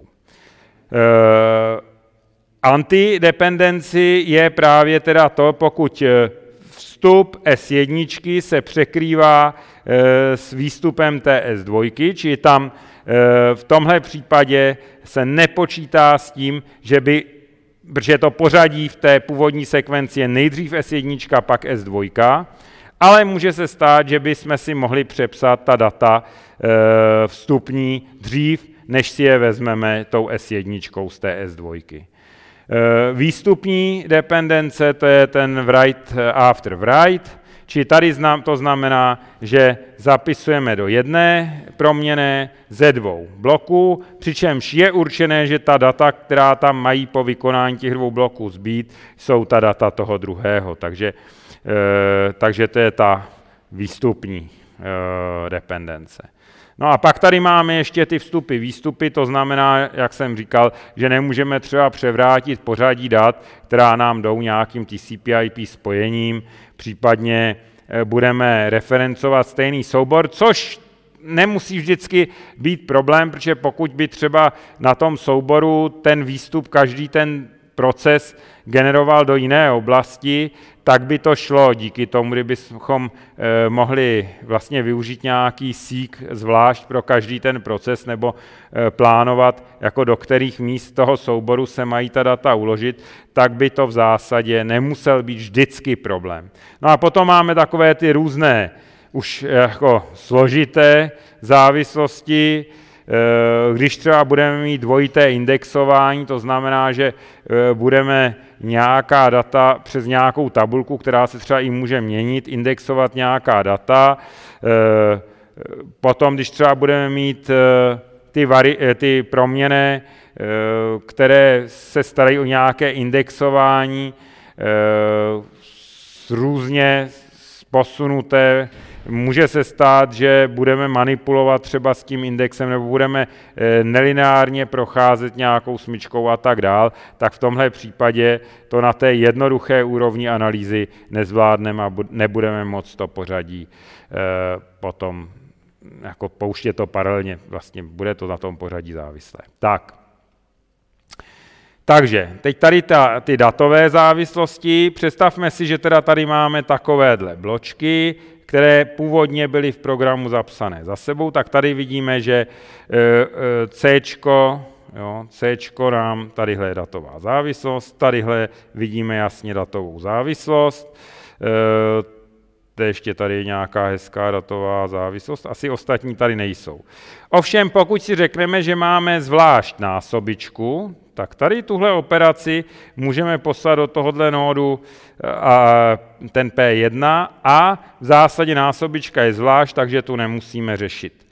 Antidependency je právě teda to, pokud vstup S1 se překrývá s výstupem té S2, čili tam v tomhle případě se nepočítá s tím, protože to pořadí v té původní sekvenci je nejdřív S1, pak S2, ale může se stát, že bychom si mohli přepsat ta data vstupní dřív, než si je vezmeme tou S1 z té S2. Výstupní dependence, to je ten write after write, čili tady to znamená, že zapisujeme do jedné proměnné ze dvou bloků, přičemž je určené, že ta data, která tam mají po vykonání těch dvou bloků zbýt, jsou ta data toho druhého. Takže to je ta výstupní dependence. No a pak tady máme ještě ty vstupy, výstupy, to znamená, jak jsem říkal, že nemůžeme třeba převrátit pořadí dat, která nám jdou nějakým TCP/IP spojením, případně budeme referencovat stejný soubor, což nemusí vždycky být problém, protože pokud by třeba na tom souboru ten výstup, každý ten proces generoval do jiné oblasti, tak by to šlo díky tomu, kdybychom mohli vlastně využít nějaký seek zvlášť pro každý ten proces nebo plánovat, jako do kterých míst toho souboru se mají ta data uložit, tak by to v zásadě nemusel být vždycky problém. No a potom máme takové ty různé už jako složité závislosti, když třeba budeme mít dvojité indexování, to znamená, že budeme nějaká data přes nějakou tabulku, která se třeba i může měnit, indexovat nějaká data. Potom, když třeba budeme mít ty proměnné, které se starají o nějaké indexování, různě posunuté, může se stát, že budeme manipulovat třeba s tím indexem nebo budeme nelineárně procházet nějakou smyčkou a tak dál, tak v tomhle případě to na té jednoduché úrovni analýzy nezvládneme a nebudeme moct to pořadí potom jako pouštět to paralelně, vlastně bude to na tom pořadí závislé. Takže teď tady ty datové závislosti, představme si, že teda tady máme takovéhle bločky, které původně byly v programu zapsané za sebou, tak tady vidíme, že Cčko nám, tadyhle je datová závislost, tadyhle vidíme jasně datovou závislost, to ještě tady je nějaká hezká datová závislost, asi ostatní tady nejsou. Ovšem, pokud si řekneme, že máme zvlášť násobičku, tak tady tuhle operaci můžeme poslat do tohohle nódu ten P1 a v zásadě násobička je zvlášť, takže tu nemusíme řešit.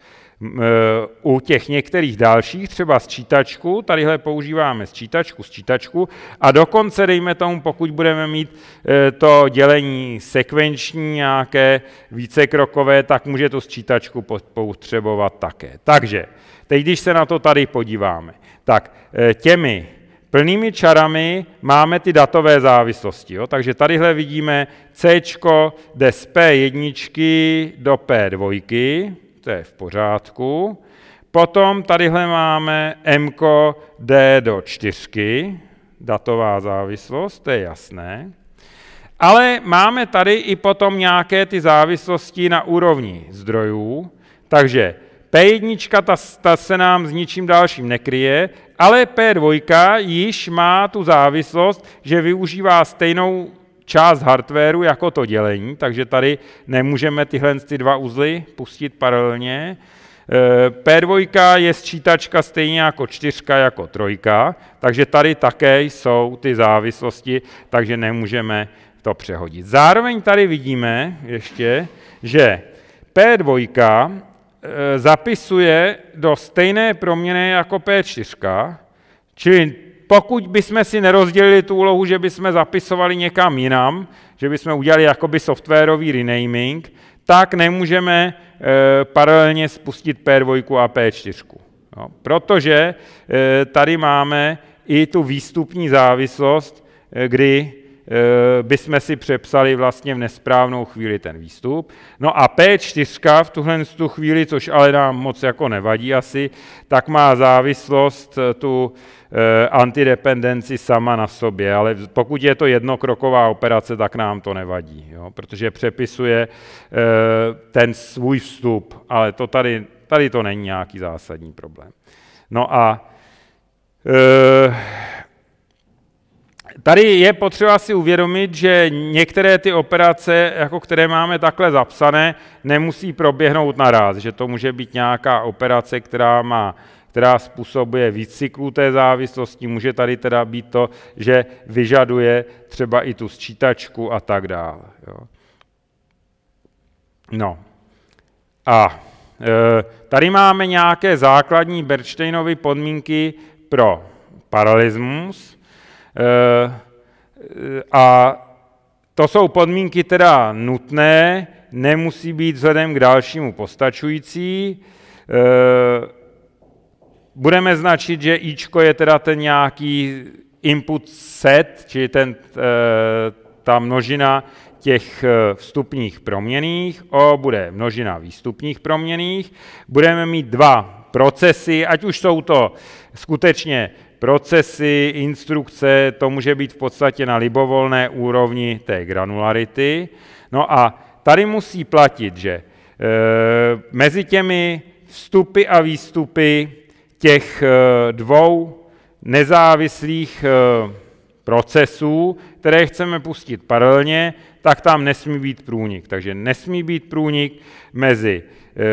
U těch některých dalších, třeba sčítačku, tadyhle používáme sčítačku a dokonce dejme tomu, pokud budeme mít to dělení sekvenční, nějaké vícekrokové, tak může tu sčítačku potřebovat také. Takže teď, když se na to tady podíváme, tak těmi plnými čarami máme ty datové závislosti. Jo? Takže tadyhle vidíme C jde z P1 do P2, to je v pořádku. Potom tadyhle máme M jde do 4, datová závislost, to je jasné. Ale máme tady i potom nějaké ty závislosti na úrovni zdrojů, takže P1 ta se nám s ničím dalším nekryje, ale P2 již má tu závislost, že využívá stejnou část hardwareu jako to dělení, takže tady nemůžeme tyhle dva uzly pustit paralelně. P2 je sčítačka stejně jako 4 jako 3, takže tady také jsou ty závislosti, takže nemůžeme to přehodit. Zároveň tady vidíme ještě, že P2 zapisuje do stejné proměnné jako P4, čili pokud bychom si nerozdělili tu úlohu, že bychom zapisovali někam jinam, že bychom udělali jakoby softwarový renaming, tak nemůžeme paralelně spustit P2 a P4. No, protože tady máme i tu výstupní závislost, kdy bychom si přepsali vlastně v nesprávnou chvíli ten výstup. No a P4 v tuhle chvíli, což ale nám moc jako nevadí asi, tak má závislost tu antidependenci sama na sobě, ale pokud je to jednokroková operace, tak nám to nevadí, jo? Protože přepisuje ten svůj vstup, ale to tady to není nějaký zásadní problém. No a tady je potřeba si uvědomit, že některé ty operace, jako které máme takhle zapsané, nemusí proběhnout naraz, že to může být nějaká operace, která způsobuje víc cyklů té závislosti, může tady teda být to, že vyžaduje třeba i tu sčítačku a tak dále. Jo. No a tady máme nějaké základní Bernsteinovy podmínky pro paralelismus, a to jsou podmínky teda nutné, nemusí být vzhledem k dalšímu postačující. Budeme značit, že Ičko je teda ten nějaký input set, čili ta množina těch vstupních proměnných, O bude množina výstupních proměnných. Budeme mít dva procesy, ať už jsou to skutečně procesy, instrukce, to může být v podstatě na libovolné úrovni té granularity. No a tady musí platit, že mezi těmi vstupy a výstupy těch dvou nezávislých procesů, které chceme pustit paralelně, tak tam nesmí být průnik. Takže nesmí být průnik mezi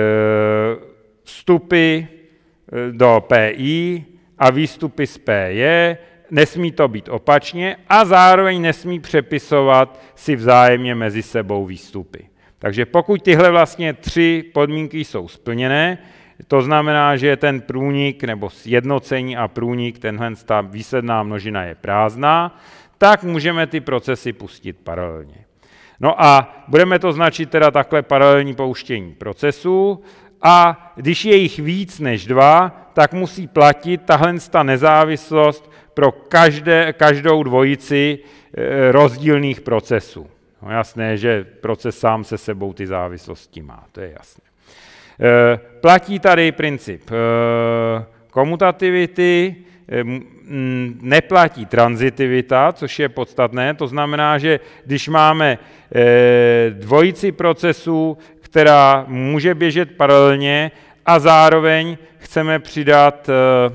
vstupy do PI a výstupy z PJ, nesmí to být opačně a zároveň nesmí přepisovat si vzájemně mezi sebou výstupy. Takže pokud tyhle vlastně 3 podmínky jsou splněné, to znamená, že ten průnik nebo sjednocení a průnik, ta výsledná množina je prázdná, tak můžeme ty procesy pustit paralelně. No a budeme to značit teda takhle paralelní pouštění procesů a když je jich víc než 2, tak musí platit tahle nezávislost pro každou dvojici rozdílných procesů. No jasné, že proces sám se sebou ty závislosti má, to je jasné. Platí tady princip komutativity, neplatí tranzitivita, což je podstatné, to znamená, že když máme dvojici procesů, která může běžet paralelně a zároveň chceme přidat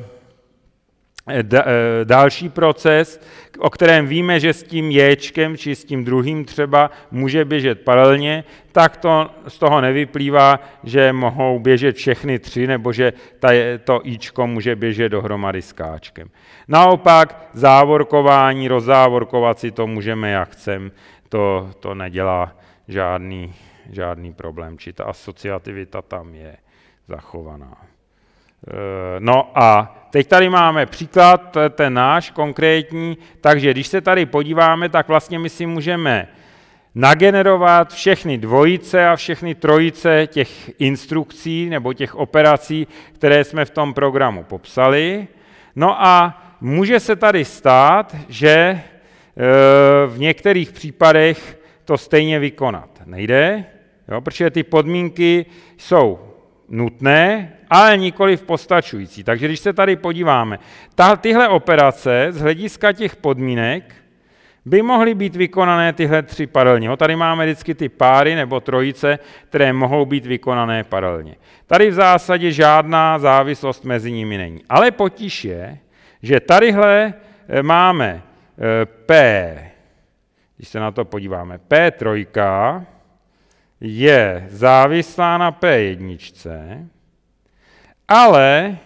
další proces, o kterém víme, že s tím Jčkem či s tím druhým třeba může běžet paralelně, tak to z toho nevyplývá, že mohou běžet všechny 3, nebo že to Ičko může běžet dohromady s Kčkem. Naopak závorkování, rozzávorkovat si to můžeme jak chcem, to nedělá žádný problém, či ta asociativita tam je zachovaná. No a teď tady máme příklad, to je ten náš konkrétní, takže když se tady podíváme, tak vlastně my si můžeme nagenerovat všechny dvojice a všechny trojice těch instrukcí nebo těch operací, které jsme v tom programu popsali. No a může se tady stát, že v některých případech to stejně vykonat nejde, jo, protože ty podmínky jsou nutné, ale nikoliv postačující. Takže když se tady podíváme, tyhle operace z hlediska těch podmínek by mohly být vykonané tyhle 3 paralelně. Tady máme vždycky ty páry nebo trojice, které mohou být vykonané paralelně. Tady v zásadě žádná závislost mezi nimi není. Ale potíž je, že tadyhle máme P, když se na to podíváme, P3 je závislá na P1, ale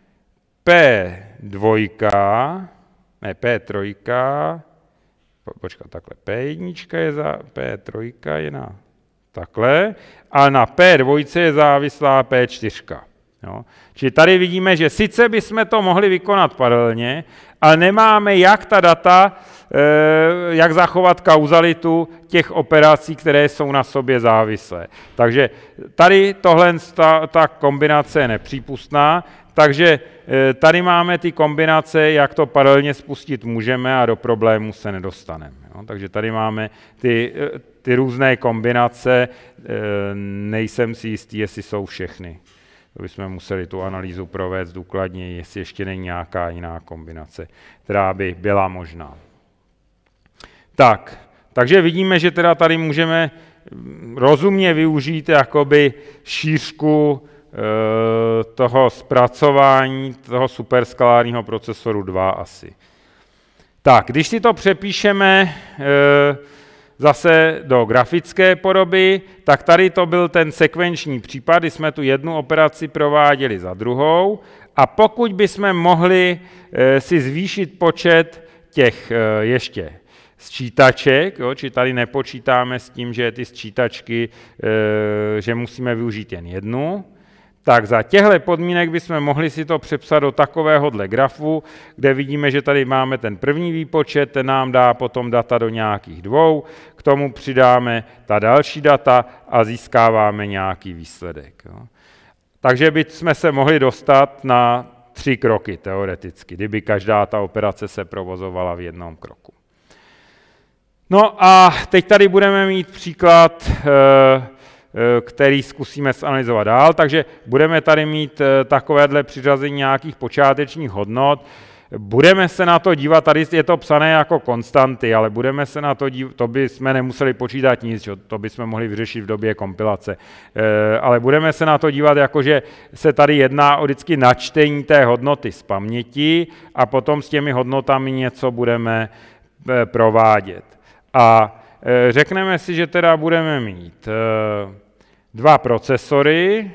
P2, ne P3, počkat, takhle, P1 je P3 je na takhle, a na P2 je závislá P4. Jo. Čili tady vidíme, že sice bychom to mohli vykonat paralelně, ale nemáme jak ta data, jak zachovat kauzalitu těch operací, které jsou na sobě závislé. Takže tady tohle ta kombinace je nepřípustná, takže tady máme ty kombinace, jak to paralelně spustit můžeme a do problému se nedostaneme. Jo. Takže tady máme ty různé kombinace, nejsem si jistý, jestli jsou všechny. To bychom museli tu analýzu provést důkladněji, jestli ještě není nějaká jiná kombinace, která by byla možná. Takže vidíme, že teda tady můžeme rozumně využít jakoby šířku toho zpracování toho superskalárního procesoru 2 asi. Tak, když si to přepíšeme zase do grafické podoby, tak tady to byl ten sekvenční případ, kdy jsme tu jednu operaci prováděli za druhou a pokud bychom mohli si zvýšit počet těch ještě sčítaček, jo, či tady nepočítáme s tím, že ty sčítačky, že musíme využít jen jednu, tak za těchto podmínek bychom mohli si to přepsat do takovéhohle grafu, kde vidíme, že tady máme ten první výpočet, ten nám dá potom data do nějakých 2, k tomu přidáme ta další data a získáváme nějaký výsledek. Jo. Takže bychom se mohli dostat na 3 kroky teoreticky, kdyby každá ta operace se provozovala v jednom kroku. No a teď tady budeme mít příklad, který zkusíme zanalyzovat dál, takže budeme tady mít takovéhle přiřazení nějakých počátečních hodnot. Budeme se na to dívat, tady je to psané jako konstanty, ale budeme se na to dívat, to bychom nemuseli počítat nic, to bychom mohli vyřešit v době kompilace, ale budeme se na to dívat jako, že se tady jedná o vždycky načtení té hodnoty z paměti a potom s těmi hodnotami něco budeme provádět. A řekneme si, že teda budeme mít dva procesory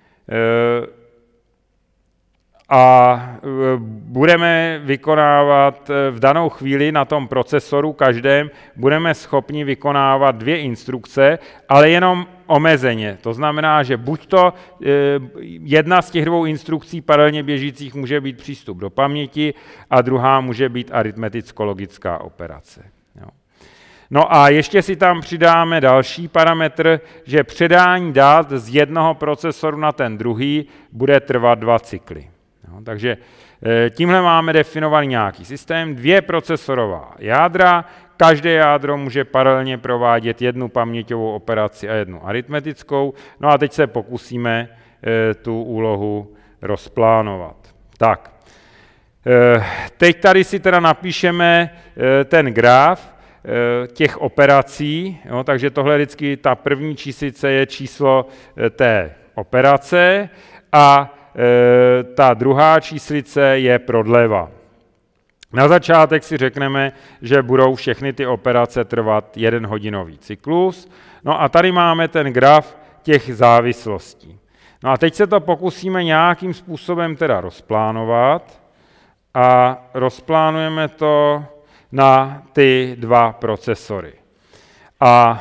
a budeme vykonávat v danou chvíli na tom procesoru každém, budeme schopni vykonávat 2 instrukce, ale jenom omezeně. To znamená, že buď to jedna z těch 2 instrukcí paralelně běžících může být přístup do paměti a druhá může být aritmeticko-logická operace. Jo. No a ještě si tam přidáme další parametr, že předání dat z jednoho procesoru na ten druhý bude trvat 2 cykly. No, takže tímhle máme definovaný nějaký systém, 2 procesorová jádra, každé jádro může paralelně provádět jednu paměťovou operaci a jednu aritmetickou. No a teď se pokusíme tu úlohu rozplánovat. Tak, teď tady si teda napíšeme ten graf těch operací, jo, takže tohle vždycky ta první číslice je číslo té operace a ta druhá číslice je prodleva. Na začátek si řekneme, že budou všechny ty operace trvat 1hodinový cyklus. No a tady máme ten graf těch závislostí. No a teď se to pokusíme nějakým způsobem teda rozplánovat a rozplánujeme to na ty 2 procesory. A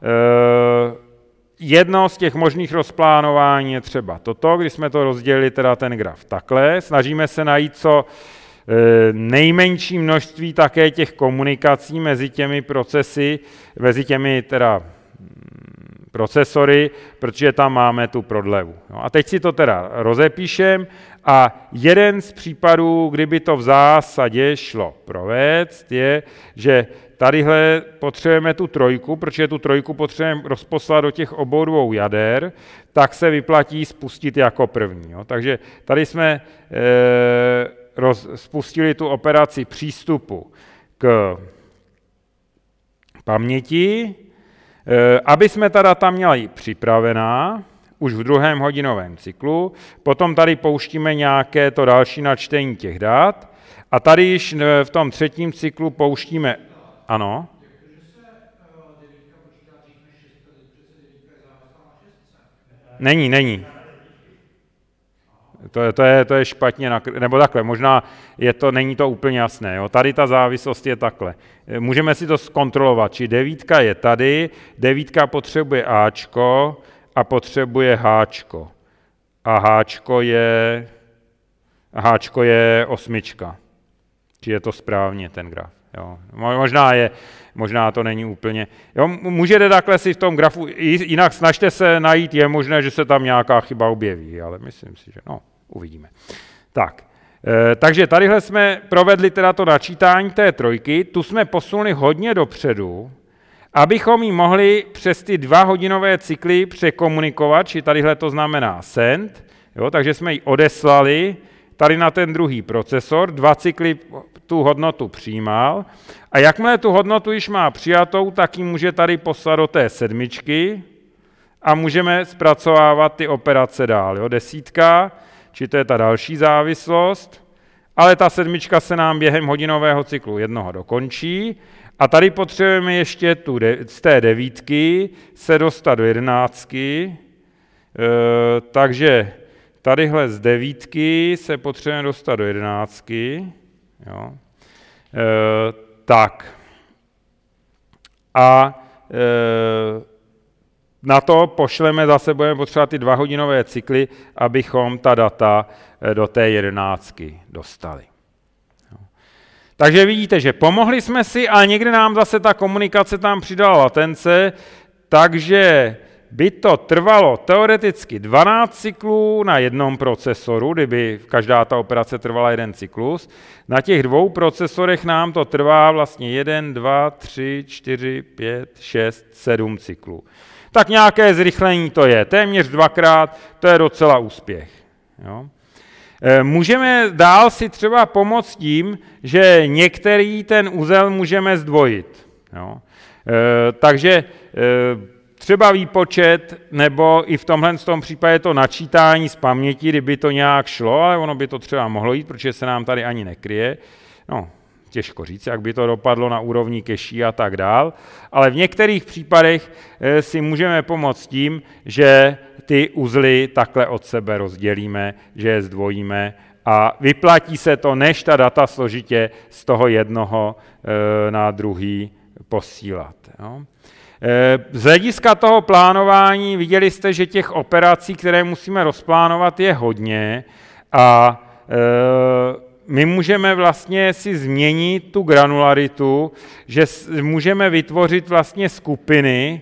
jedno z těch možných rozplánování je třeba toto, když jsme to rozdělili teda ten graf takhle. Snažíme se najít co nejmenší množství také těch komunikací mezi těmi procesy, mezi těmi teda procesory, protože tam máme tu prodlevu. No a teď si to teda rozepíšem a jeden z případů, kdyby to v zásadě šlo provést, je, že tadyhle potřebujeme tu trojku, protože tu trojku potřebujeme rozposlat do těch obou 2 jader, tak se vyplatí spustit jako první. Jo. Takže tady jsme spustili tu operaci přístupu k paměti, aby jsme ta data měli připravená už v 2. hodinovém cyklu, potom tady pouštíme nějaké to další načtení těch dat a tady již v tom 3. cyklu pouštíme, ano. Není. To je špatně, nebo takhle, možná není to úplně jasné. Jo? Tady ta závislost je takhle. Můžeme si to zkontrolovat, či 9 je tady, 9 potřebuje Ačko a potřebuje Háčko. A Háčko je 8. Či je to správně ten graf. Jo? Možná to není úplně. Jo, můžete takhle si v tom grafu, jinak snažte se najít, je možné, že se tam nějaká chyba objeví, ale myslím si, že uvidíme. Tak, takže tadyhle jsme provedli teda to načítání té trojky, tu jsme posunuli hodně dopředu, abychom ji mohli přes ty 2hodinové cykly překomunikovat, či tadyhle to znamená send, jo, takže jsme ji odeslali tady na ten druhý procesor, 2 cykly tu hodnotu přijímal a jakmile tu hodnotu již má přijatou, tak ji může tady poslat do té 7 a můžeme zpracovávat ty operace dál. Jo. 10, či to je ta další závislost, ale ta 7 se nám během hodinového cyklu jednoho dokončí a tady potřebujeme ještě z té 9 se dostat do 11, takže tadyhle z 9 se potřebujeme dostat do 11. Jo. Tak. A na to pošleme zase, budeme potřebovat ty 2hodinové cykly, abychom ta data do té 11 dostali. Takže vidíte, že pomohli jsme si, ale někde nám zase ta komunikace tam přidala latence, takže by to trvalo teoreticky 12 cyklů na jednom procesoru, kdyby každá ta operace trvala 1 cyklus. Na těch 2 procesorech nám to trvá vlastně 1, 2, 3, 4, 5, 6, 7 cyklů. Tak nějaké zrychlení to je, téměř 2krát, to je docela úspěch. Jo. Můžeme dál si třeba pomoct tím, že některý ten uzel můžeme zdvojit. Jo. Takže třeba výpočet, nebo i v tomhle případě to načítání z paměti, kdyby to nějak šlo, ale ono by to třeba mohlo jít, protože se nám tady ani nekryje. No, těžko říct, jak by to dopadlo na úrovni cache a tak dál, ale v některých případech si můžeme pomoct tím, že ty uzly takhle od sebe rozdělíme, že je zdvojíme a vyplatí se to, než ta data složitě z toho jednoho na druhý posílat. Jo. Z hlediska toho plánování viděli jste, že těch operací, které musíme rozplánovat, je hodně a my můžeme vlastně si změnit tu granularitu, že můžeme vytvořit vlastně skupiny,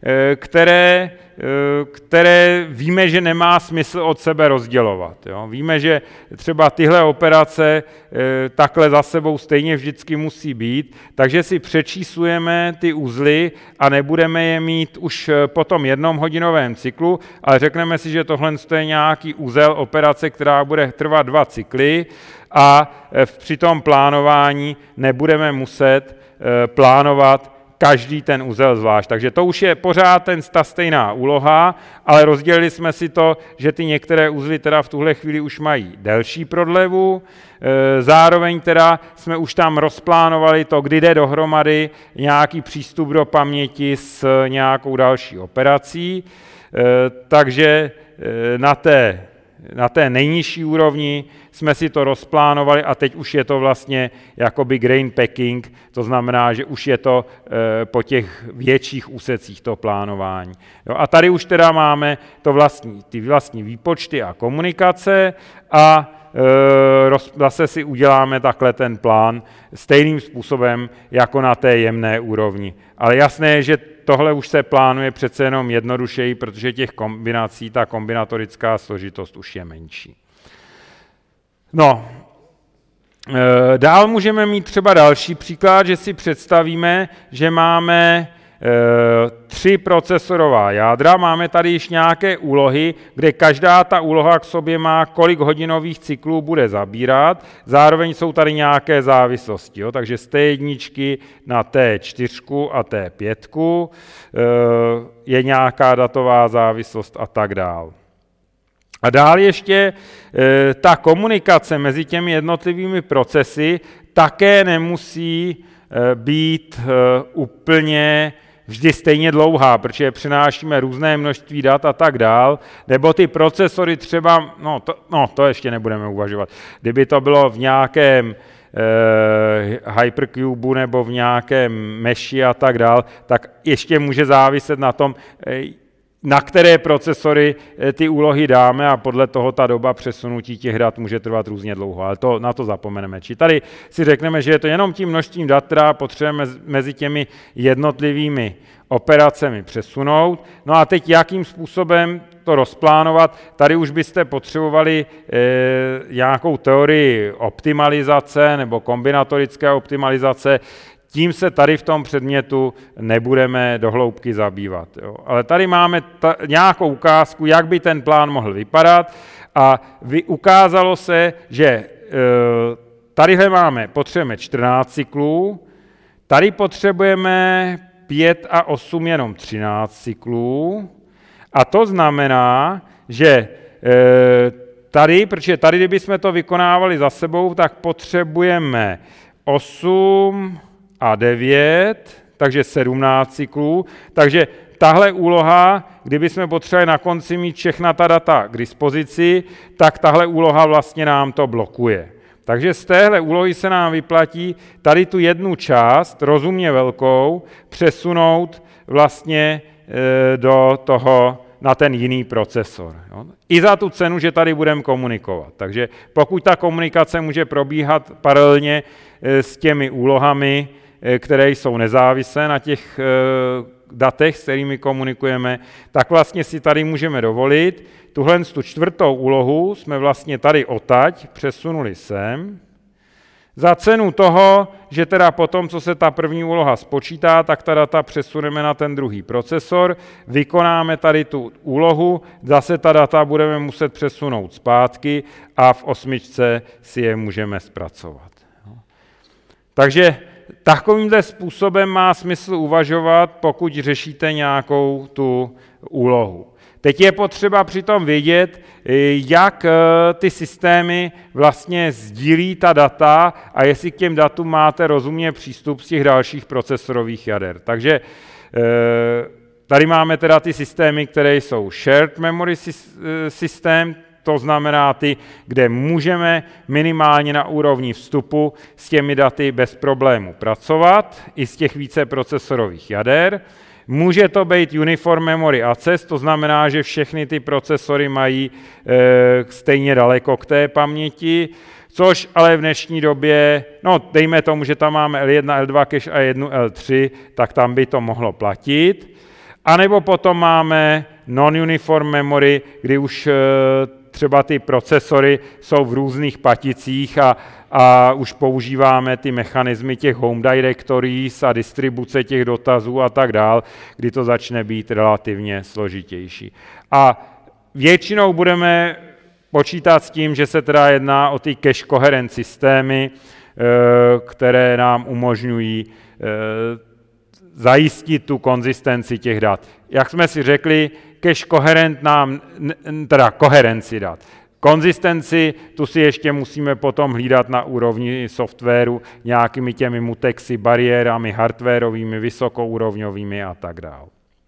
které víme, že nemá smysl od sebe rozdělovat. Jo? Víme, že třeba tyhle operace takhle za sebou stejně vždycky musí být, takže si přečíslujeme ty uzly a nebudeme je mít už po tom jednomhodinovém cyklu, ale řekneme si, že tohle je nějaký uzel operace, která bude trvat 2 cykly a při tom plánování nebudeme muset plánovat každý ten uzel zvlášť. Takže to už je pořád ta stejná úloha, ale rozdělili jsme si to, že ty některé uzly teda v tuhle chvíli už mají delší prodlevu, zároveň teda jsme už tam rozplánovali to, kdy jde dohromady nějaký přístup do paměti s nějakou další operací, takže na té nejnižší úrovni jsme si to rozplánovali a teď už je to vlastně jakoby grain packing, to znamená, že už je to po těch větších úsecích to plánování. Jo, a tady už teda máme ty vlastní výpočty a komunikace a zase si uděláme takhle ten plán stejným způsobem jako na té jemné úrovni. Ale jasné je, že tohle už se plánuje přece jenom jednodušeji, protože těch kombinací, ta kombinatorická složitost už je menší. No, dál můžeme mít třeba další příklad, že si představíme, že máme 3 procesorová jádra, máme tady již nějaké úlohy, kde každá ta úloha k sobě má, kolik hodinových cyklů bude zabírat, zároveň jsou tady nějaké závislosti, jo? Takže z T1 na T4 a T5 je nějaká datová závislost a tak dál. A dál ještě ta komunikace mezi těmi jednotlivými procesy také nemusí být úplně vždy stejně dlouhá, protože přinášíme různé množství dat a tak dál, nebo ty procesory třeba, to ještě nebudeme uvažovat. Kdyby to bylo v nějakém Hypercube nebo v nějakém meshi a tak dál, tak ještě může záviset na tom, na které procesory ty úlohy dáme a podle toho ta doba přesunutí těch dat může trvat různě dlouho, ale na to zapomeneme. Či tady si řekneme, že je to jenom tím množstvím dat, která potřebujeme mezi těmi jednotlivými operacemi přesunout. No a teď jakým způsobem to rozplánovat? Tady už byste potřebovali nějakou teorii optimalizace nebo kombinatorické optimalizace. Tím se tady v tom předmětu nebudeme do hloubky zabývat. Jo. Ale tady máme nějakou ukázku, jak by ten plán mohl vypadat a ukázalo se, že tadyhle potřebujeme 14 cyklů, tady potřebujeme 5 a 8 jenom 13 cyklů a to znamená, že tady, protože tady, kdybychom to vykonávali za sebou, tak potřebujeme 8 a 9, takže 17 cyklů. Takže tahle úloha, kdybychom potřebovali na konci mít všechna ta data k dispozici, tak tahle úloha vlastně nám to blokuje. Takže z téhle úlohy se nám vyplatí tady tu jednu část, rozumně velkou, přesunout vlastně na ten jiný procesor. Jo. I za tu cenu, že tady budeme komunikovat. Takže pokud ta komunikace může probíhat paralelně s těmi úlohami, které jsou nezávislé na těch datech, s kterými komunikujeme, tak vlastně si tady můžeme dovolit. Tuhle tu 4. úlohu jsme vlastně tady odtud přesunuli sem. Za cenu toho, že teda potom, co se ta první úloha spočítá, tak ta data přesuneme na ten druhý procesor, vykonáme tady tu úlohu, zase ta data budeme muset přesunout zpátky a v 8 si je můžeme zpracovat. Takže takovýmhle způsobem má smysl uvažovat, pokud řešíte nějakou tu úlohu. Teď je potřeba přitom vědět, jak ty systémy vlastně sdílí ta data a jestli k těm datům máte rozumně přístup z těch dalších procesorových jader. Takže tady máme teda ty systémy, které jsou shared memory systém, to znamená ty, kde můžeme minimálně na úrovni vstupu s těmi daty bez problému pracovat, i z těch více procesorových jader. Může to být Uniform Memory Access, to znamená, že všechny ty procesory mají stejně daleko k té paměti, což ale v dnešní době, no dejme tomu, že tam máme L1, L2 cache a jednu L3, tak tam by to mohlo platit. A nebo potom máme Non-Uniform Memory, kdy už třeba ty procesory jsou v různých paticích a už používáme ty mechanismy těch home directories a distribuce těch dotazů a tak dál, kdy to začne být relativně složitější. A většinou budeme počítat s tím, že se teda jedná o ty cache coherent systémy, které nám umožňují zajistit tu konzistenci těch dat. Jak jsme si řekli, cache coherent nám, teda koherenci dat. Konzistenci, tu si ještě musíme potom hlídat na úrovni softwaru nějakými těmi mutexy, bariérami, hardwarovými, vysokourovňovými a tak dále.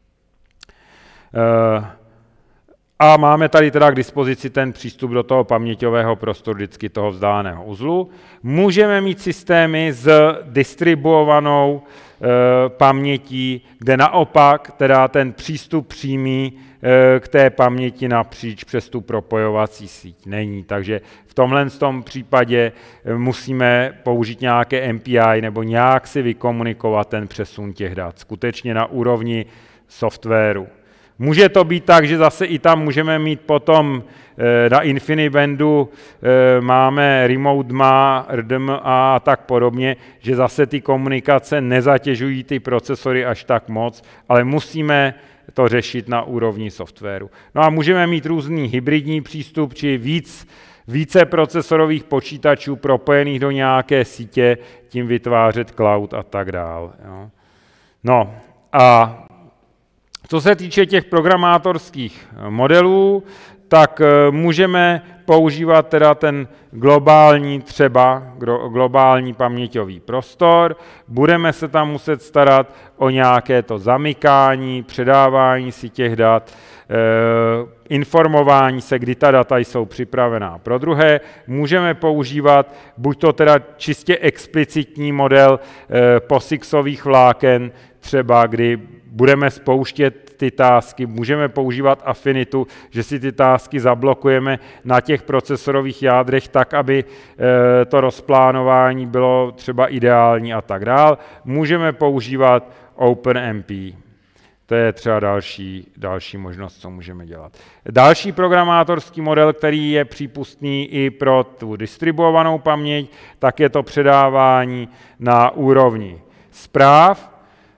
A máme tady teda k dispozici ten přístup do toho paměťového prostoru, vždycky toho vzdáleného uzlu. Můžeme mít systémy s distribuovanou pamětí, kde naopak teda ten přístup přímý k té paměti napříč přes tu propojovací síť není. Takže v tomhle případě musíme použít nějaké MPI nebo nějak si vykomunikovat ten přesun těch dat, skutečně na úrovni softwaru. Může to být tak, že zase i tam můžeme mít potom na InfiniBandu máme remote MA, RDMA a tak podobně, že zase ty komunikace nezatěžují ty procesory až tak moc, ale musíme to řešit na úrovni softwaru. No a můžeme mít různý hybridní přístup, či více procesorových počítačů propojených do nějaké sítě, tím vytvářet cloud a tak dále. No a co se týče těch programátorských modelů, tak můžeme používat teda ten globální paměťový prostor. Budeme se tam muset starat o nějaké to zamykání, předávání si těch dat, informování se, kdy ta data jsou připravená pro druhé. Můžeme používat buď to teda čistě explicitní model POSIXových vláken, třeba kdy budeme spouštět ty tásky, můžeme používat afinitu, že si ty tásky zablokujeme na těch procesorových jádrech tak, aby to rozplánování bylo třeba ideální a tak dál. Můžeme používat OpenMP. To je třeba další možnost, co můžeme dělat. Další programátorský model, který je přípustný i pro tu distribuovanou paměť, tak je to předávání na úrovni zpráv,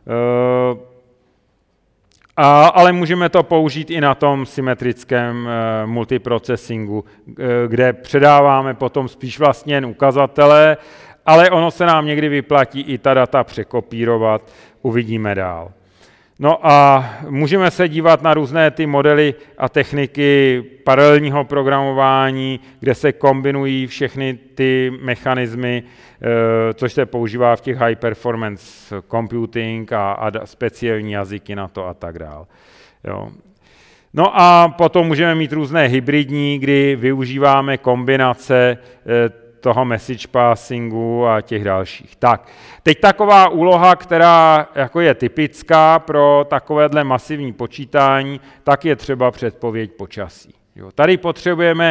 ale můžeme to použít i na tom symetrickém multiprocesingu, kde předáváme potom spíš vlastně jen ukazatele, ale ono se nám někdy vyplatí i ta data překopírovat, uvidíme dál. No a můžeme se dívat na různé ty modely a techniky paralelního programování, kde se kombinují všechny ty mechanismy, což se používá v těch high performance computing a speciální jazyky na to a tak dále. No a potom můžeme mít různé hybridní, kdy využíváme kombinace toho message passingu a těch dalších. Tak, teď taková úloha, která jako je typická pro takovéhle masivní počítání, tak je třeba předpověď počasí. Tady potřebujeme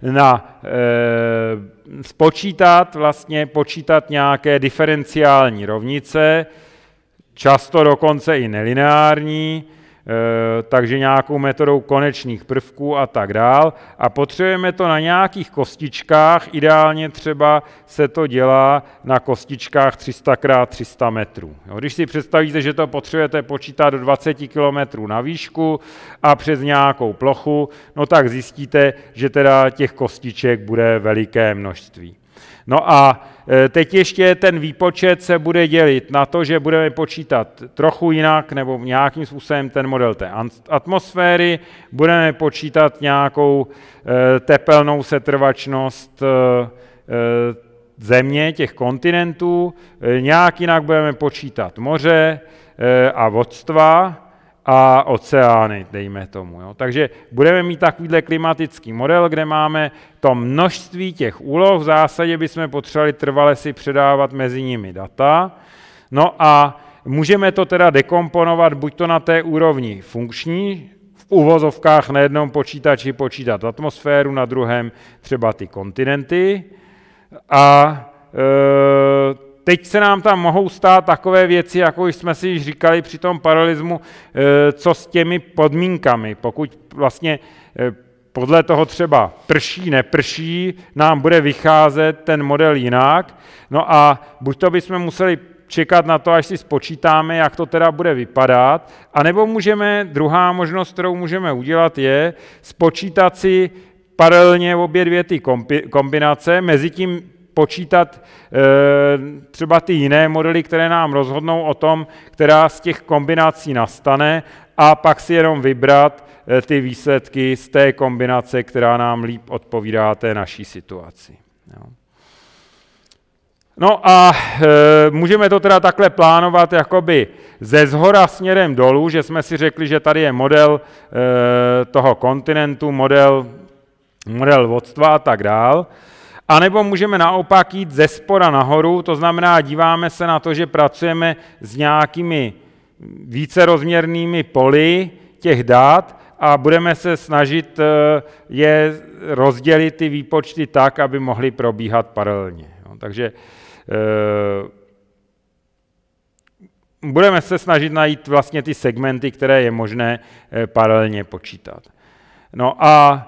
počítat nějaké diferenciální rovnice, často dokonce i nelineární, takže nějakou metodou konečných prvků a tak dál. A potřebujeme to na nějakých kostičkách, ideálně třeba se to dělá na kostičkách 300x300 metrů. Když si představíte, že to potřebujete počítat do 20 km na výšku a přes nějakou plochu, no tak zjistíte, že teda těch kostiček bude veliké množství. No a teď ještě ten výpočet se bude dělit na to, že budeme počítat trochu jinak nebo nějakým způsobem ten model té atmosféry, budeme počítat nějakou tepelnou setrvačnost země, těch kontinentů, nějak jinak budeme počítat moře a vodstva a oceány, dejme tomu. Jo. Takže budeme mít takovýhle klimatický model, kde máme to množství těch úloh, v zásadě bychom potřebovali trvale si předávat mezi nimi data. No a můžeme to teda dekomponovat buď to na té úrovni funkční, v uvozovkách na jednom počítači počítat atmosféru, na druhém třeba ty kontinenty. A teď se nám tam mohou stát takové věci, jako jsme si již říkali při tom paralelismu, co s těmi podmínkami. Pokud vlastně podle toho třeba prší, neprší, nám bude vycházet ten model jinak. No a buď to bychom museli čekat na to, až si spočítáme, jak to teda bude vypadat, anebo druhá možnost, kterou můžeme udělat, je spočítat si paralelně obě dvě ty kombinace, mezi tím počítat třeba ty jiné modely, které nám rozhodnou o tom, která z těch kombinací nastane, a pak si jenom vybrat ty výsledky z té kombinace, která nám líp odpovídá té naší situaci. Jo. No a můžeme to teda takhle plánovat jakoby ze zhora směrem dolů, že jsme si řekli, že tady je model toho kontinentu, model vodstva a tak dál. A nebo můžeme naopak jít ze spora nahoru, to znamená, díváme se na to, že pracujeme s nějakými vícerozměrnými poli těch dat a budeme se snažit je rozdělit ty výpočty tak, aby mohly probíhat paralelně. Takže budeme se snažit najít vlastně ty segmenty, které je možné paralelně počítat. No a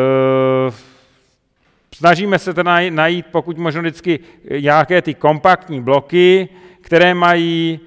snažíme se teda najít pokud možno vždycky nějaké ty kompaktní bloky, které mají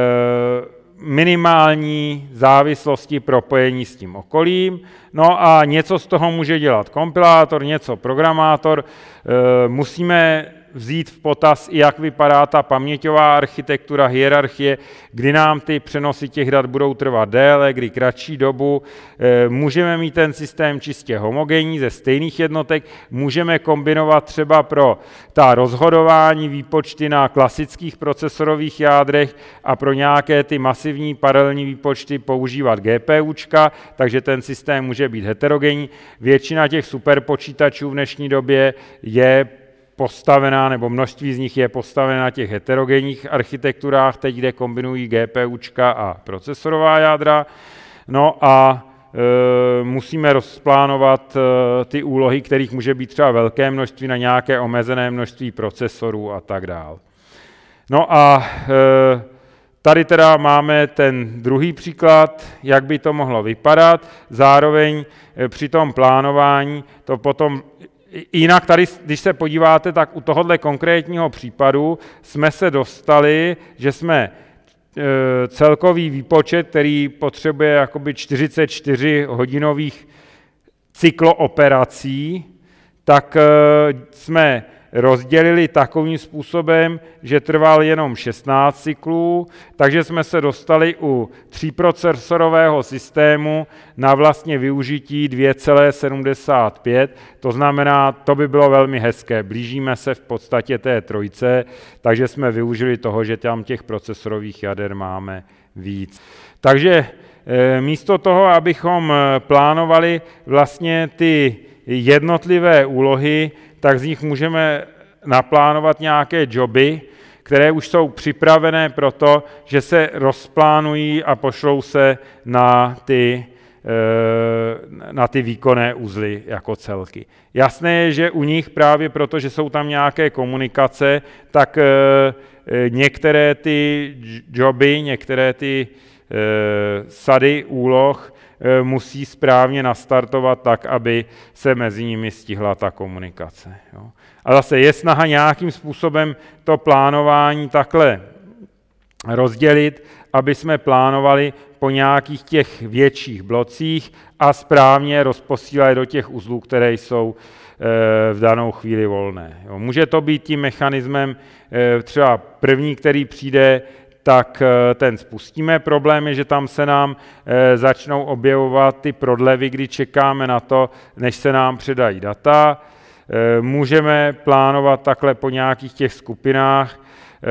minimální závislosti propojení s tím okolím. No a něco z toho může dělat kompilátor, něco programátor. Musíme vzít v potaz, jak vypadá ta paměťová architektura, hierarchie, kdy nám ty přenosy těch dat budou trvat déle, kdy kratší dobu. Můžeme mít ten systém čistě homogenní ze stejných jednotek, můžeme kombinovat třeba pro ta rozhodování výpočty na klasických procesorových jádrech a pro nějaké ty masivní paralelní výpočty používat GPUčka, takže ten systém může být heterogenní. Většina těch superpočítačů v dnešní době je postavená, nebo množství z nich je postavené na těch heterogenních architekturách, teď kde kombinují GPUčka a procesorová jádra. No a musíme rozplánovat ty úlohy, kterých může být třeba velké množství na nějaké omezené množství procesorů a tak dále. No a tady teda máme ten druhý příklad, jak by to mohlo vypadat. Zároveň při tom plánování to potom jinak tady, když se podíváte, tak u tohohle konkrétního případu jsme se dostali, že jsme celkový výpočet, který potřebuje jakoby 44 hodinových cyklooperací, tak jsme rozdělili takovým způsobem, že trval jenom 16 cyklů, takže jsme se dostali u 3procesorového systému na vlastně využití 2,75, to znamená, to by bylo velmi hezké, blížíme se v podstatě té trojce, takže jsme využili toho, že tam těch procesorových jader máme víc. Takže místo toho, abychom plánovali vlastně ty jednotlivé úlohy, tak z nich můžeme naplánovat nějaké joby, které už jsou připravené pro to, že se rozplánují a pošlou se na ty výkonné uzly jako celky. Jasné je, že u nich právě proto, že jsou tam nějaké komunikace, tak některé ty joby, některé ty sady úloh musí správně nastartovat tak, aby se mezi nimi stihla ta komunikace. Jo. A zase je snaha nějakým způsobem to plánování takhle rozdělit, aby jsme plánovali po nějakých těch větších blocích a správně rozposílali do těch uzlů, které jsou v danou chvíli volné. Jo. Může to být tím mechanismem třeba první, který přijde, tak ten spustíme. Problém je, že tam se nám začnou objevovat ty prodlevy, kdy čekáme na to, než se nám předají data. Můžeme plánovat takhle po nějakých těch skupinách,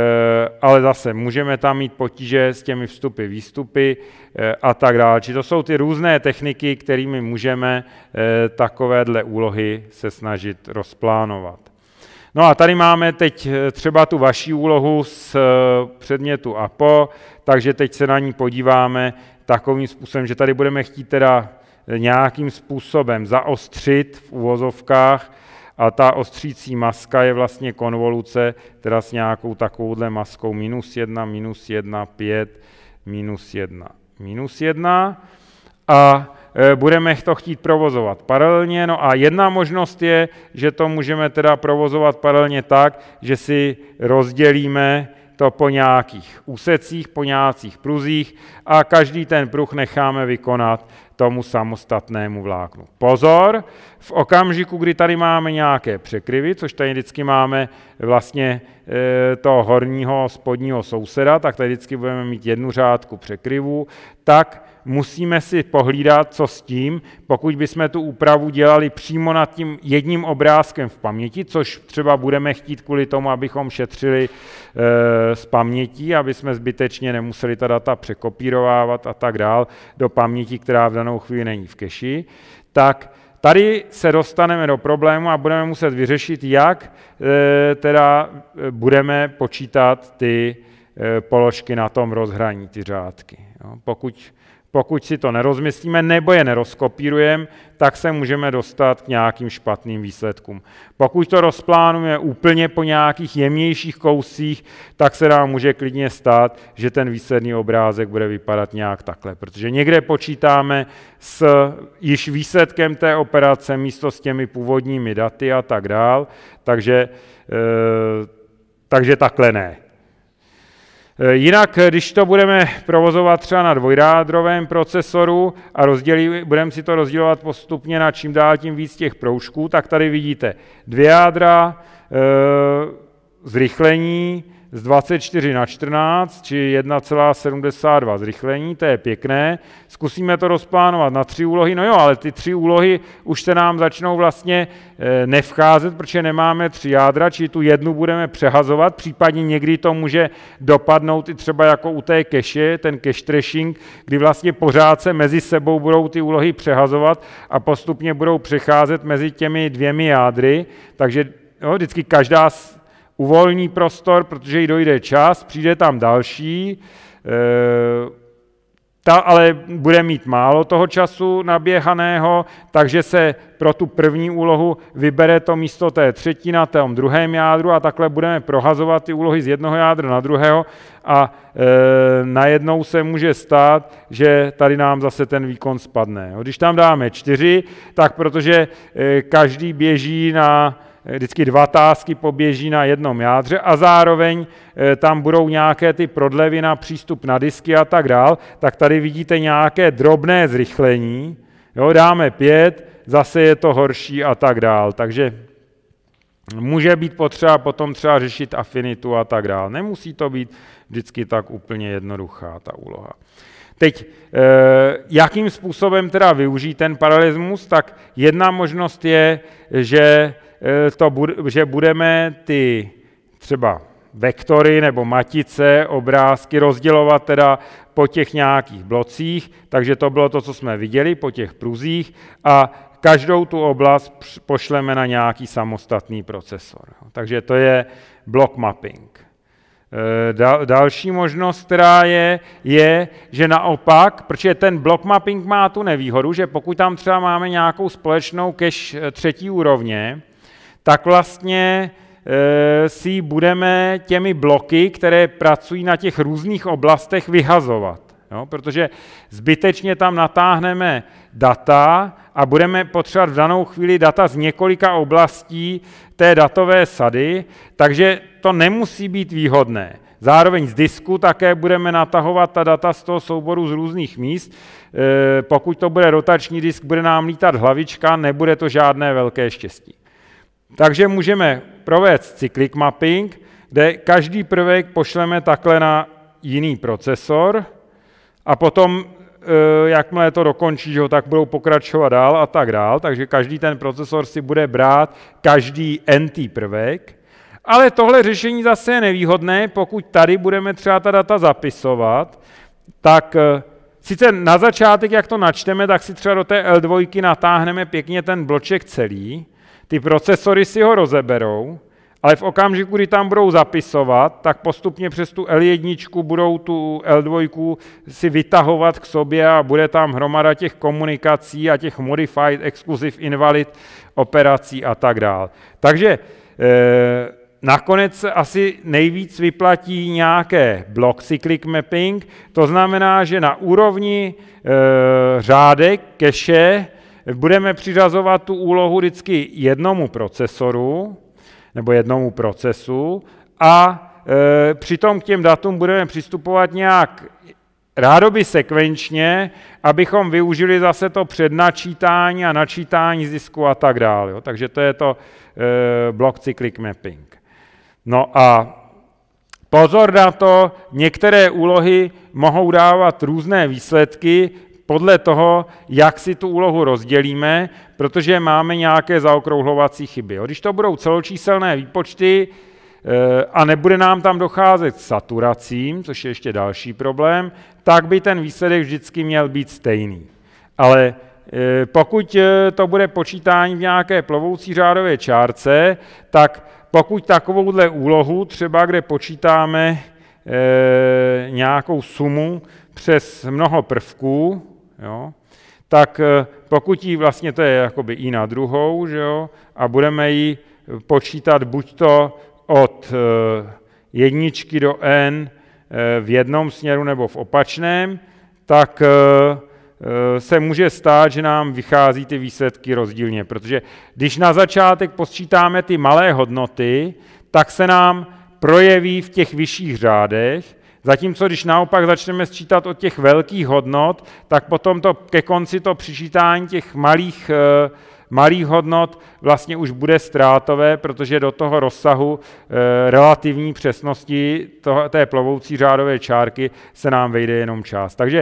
ale zase můžeme tam mít potíže s těmi vstupy, výstupy a tak dále. Či to jsou ty různé techniky, kterými můžeme takovéhle úlohy se snažit rozplánovat. No a tady máme teď třeba tu vaši úlohu z předmětu APO, takže teď se na ní podíváme takovým způsobem, že tady budeme chtít teda nějakým způsobem zaostřit v uvozovkách a ta ostřící maska je vlastně konvoluce, teda s nějakou takovouhle maskou -1, -1, 5, -1, -1 a budeme to chtít provozovat paralelně. No a jedna možnost je, že to můžeme teda provozovat paralelně tak, že si rozdělíme to po nějakých úsecích, po nějakých pruzích a každý ten pruh necháme vykonat tomu samostatnému vláknu. Pozor, v okamžiku, kdy tady máme nějaké překryvy, což tady vždycky máme vlastně toho horního spodního souseda, tak tady vždycky budeme mít jednu řádku překryvů, tak musíme si pohlídat, co s tím, pokud bychom tu úpravu dělali přímo nad tím jedním obrázkem v paměti, což třeba budeme chtít kvůli tomu, abychom šetřili z pamětí, aby jsme zbytečně nemuseli ta data překopírovávat a tak dál do paměti, která v danou chvíli není v keši, tak tady se dostaneme do problému a budeme muset vyřešit, jak teda budeme počítat ty položky na tom rozhraní, ty řádky. Pokud si to nerozmyslíme nebo je nerozkopírujeme, tak se můžeme dostat k nějakým špatným výsledkům. Pokud to rozplánujeme úplně po nějakých jemnějších kousích, tak se nám může klidně stát, že ten výsledný obrázek bude vypadat nějak takhle, protože někde počítáme s již výsledkem té operace místo s těmi původními daty a tak dál, takže takhle ne. Jinak, když to budeme provozovat třeba na dvojjádrovém procesoru a budeme si to rozdělovat postupně na čím dál tím víc těch proužků, tak tady vidíte 2 jádra, zrychlení z 24/14, či 1,72 zrychlení, to je pěkné. Zkusíme to rozplánovat na 3 úlohy, no jo, ale ty 3 úlohy už se nám začnou vlastně nevcházet, protože nemáme 3 jádra, čili tu jednu budeme přehazovat, případně někdy to může dopadnout i třeba jako u té cache, ten cache trashing, kdy vlastně pořád se mezi sebou budou ty úlohy přehazovat a postupně budou přecházet mezi těmi 2 jádry, takže jo, vždycky každá uvolní prostor, protože jí dojde čas, přijde tam další, ta ale bude mít málo toho času naběhaného, takže se pro tu první úlohu vybere to místo té třetí na tom druhém jádru a takhle budeme prohazovat ty úlohy z jednoho jádra na druhého a najednou se může stát, že tady nám zase ten výkon spadne. Když tam dáme 4, tak protože každý běží vždycky 2 tásky poběží na jednom jádře a zároveň tam budou nějaké ty prodlevy na přístup na disky a tak dál, tak tady vidíte nějaké drobné zrychlení. Jo, dáme 5, zase je to horší a tak dál. Takže může být potřeba potom třeba řešit afinitu a tak dál. Nemusí to být vždycky tak úplně jednoduchá ta úloha. Teď, jakým způsobem teda využít ten paralelismus, tak jedna možnost je, že budeme ty třeba vektory nebo matice, obrázky rozdělovat teda po těch nějakých blocích, takže to bylo to, co jsme viděli po těch pruzích a každou tu oblast pošleme na nějaký samostatný procesor. Takže to je block mapping. Další možnost, která je, že naopak, protože ten block mapping má tu nevýhodu, že pokud tam třeba máme nějakou společnou cache 3. úrovně, tak vlastně si budeme těmi bloky, které pracují na těch různých oblastech, vyhazovat. Jo? Protože zbytečně tam natáhneme data a budeme potřebovat v danou chvíli data z několika oblastí té datové sady, takže to nemusí být výhodné. Zároveň z disku také budeme natahovat ta data z toho souboru z různých míst. Pokud to bude rotační disk, bude nám lítat hlavička, nebude to žádné velké štěstí. Takže můžeme provést cyclic mapping, kde každý prvek pošleme takhle na jiný procesor a potom, jakmile to dokončí, tak budou pokračovat dál a tak dál, takže každý ten procesor si bude brát každý NT prvek, ale tohle řešení zase je nevýhodné, pokud tady budeme třeba ta data zapisovat, tak sice na začátek, jak to načteme, tak si třeba do té L2 natáhneme pěkně ten bloček celý, ty procesory si ho rozeberou, ale v okamžiku, kdy tam budou zapisovat, tak postupně přes tu L1 budou tu L2 si vytahovat k sobě a bude tam hromada těch komunikací a těch modified, exclusive, invalid operací a tak dále. Takže nakonec asi nejvíc vyplatí nějaké block cyclic mapping, to znamená, že na úrovni řádek cache budeme přiřazovat tu úlohu vždycky jednomu procesoru nebo jednomu procesu a přitom k těm datům budeme přistupovat nějak rádoby sekvenčně, abychom využili zase to přednačítání a načítání z disku a tak dále. Jo. Takže to je to block cyclic mapping. No a pozor na to, některé úlohy mohou dávat různé výsledky podle toho, jak si tu úlohu rozdělíme, protože máme nějaké zaokrouhlovací chyby. Jo. Když to budou celočíselné výpočty a nebude nám tam docházet k saturacím, což je ještě další problém, tak by ten výsledek vždycky měl být stejný. Ale pokud to bude počítání v nějaké plovoucí řádové čárce, tak pokud takovouhle úlohu, třeba kde počítáme nějakou sumu přes mnoho prvků, jo, tak pokud ji vlastně, to je jakoby i na druhou, že jo, a budeme ji počítat buď to od 1 do n v jednom směru nebo v opačném, tak se může stát, že nám vychází ty výsledky rozdílně, protože když na začátek posčítáme ty malé hodnoty, tak se nám projeví v těch vyšších řádech, zatímco když naopak začneme sčítat od těch velkých hodnot, tak potom ke konci to přičítání těch malých hodnot vlastně už bude ztrátové, protože do toho rozsahu relativní přesnosti té plovoucí řádové čárky se nám vejde jenom část. Takže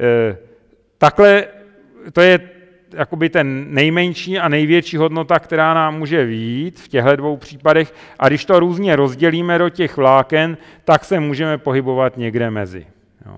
takhle to je jakoby ten nejmenší a největší hodnota, která nám může vyjít v těchto dvou případech. A když to různě rozdělíme do těch vláken, tak se můžeme pohybovat někde mezi. Jo.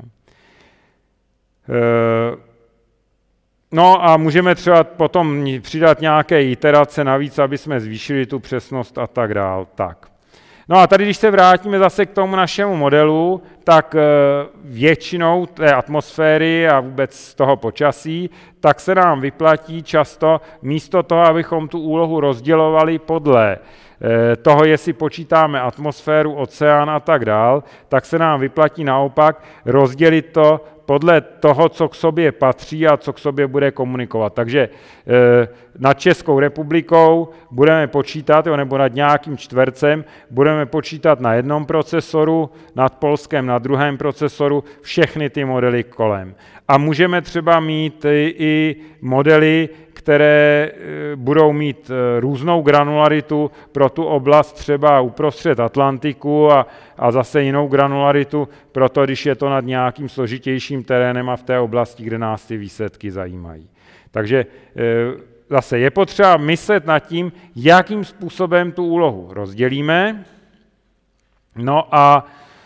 No a můžeme třeba potom přidat nějaké iterace navíc, aby jsme zvýšili tu přesnost a tak dál. Tak. No a tady, když se vrátíme zase k tomu našemu modelu, tak většinou té atmosféry a vůbec z toho počasí, tak se nám vyplatí často místo toho, abychom tu úlohu rozdělovali podle toho, jestli počítáme atmosféru, oceán a tak dál, tak se nám vyplatí naopak rozdělit to podle toho, co k sobě patří a co k sobě bude komunikovat. Takže nad Českou republikou budeme počítat, nebo nad nějakým čtvercem, budeme počítat na jednom procesoru, nad Polskem na druhém procesoru, všechny ty modely kolem. A můžeme třeba mít i modely, které budou mít různou granularitu pro tu oblast třeba uprostřed Atlantiku a zase jinou granularitu pro to, když je to nad nějakým složitějším terénem a v té oblasti, kde nás ty výsledky zajímají. Takže zase je potřeba myslet nad tím, jakým způsobem tu úlohu rozdělíme. No a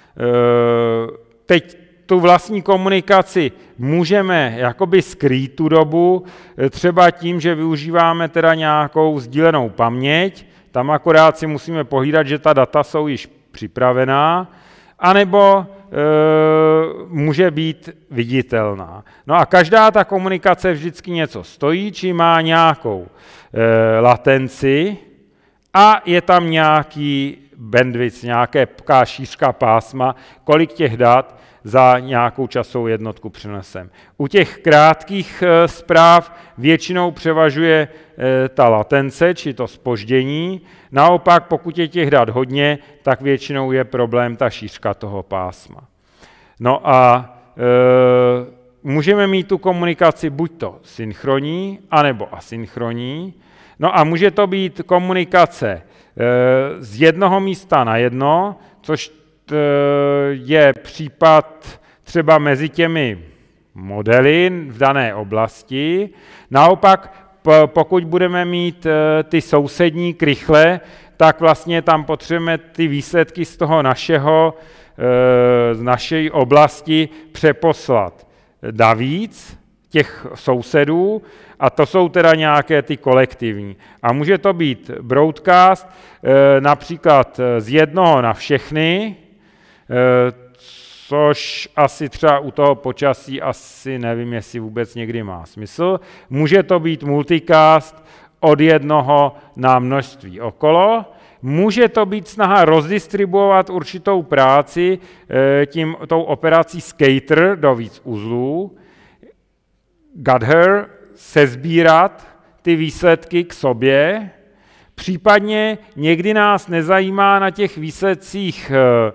teď tu vlastní komunikaci můžeme jakoby skrýt tu dobu, třeba tím, že využíváme teda nějakou sdílenou paměť, tam akorát si musíme pohlídat, že ta data jsou již připravená, anebo může být viditelná. No a každá ta komunikace vždycky něco stojí, či má nějakou latenci a je tam nějaký bandwidth, nějaká šířka pásma, kolik těch dat za nějakou časovou jednotku přenesem. U těch krátkých zpráv většinou převažuje ta latence, či to zpoždění. Naopak, pokud je těch dat hodně, tak většinou je problém ta šířka toho pásma. No a můžeme mít tu komunikaci buď to synchronní, anebo asynchronní. No a může to být komunikace z jednoho místa na jedno, což je případ třeba mezi těmi modely v dané oblasti. Naopak, pokud budeme mít ty sousední krychle, tak vlastně tam potřebujeme ty výsledky z toho z naší oblasti přeposlat navíc těch sousedů, a to jsou teda nějaké ty kolektivní. A může to být broadcast například z jednoho na všechny, což asi třeba u toho počasí asi nevím, jestli vůbec někdy má smysl. Může to být multicast od jednoho na množství okolo. Může to být snaha rozdistribuovat určitou práci tou operací scatter do víc uzlů. Gather, sesbírat ty výsledky k sobě. Případně někdy nás nezajímá na těch výsledcích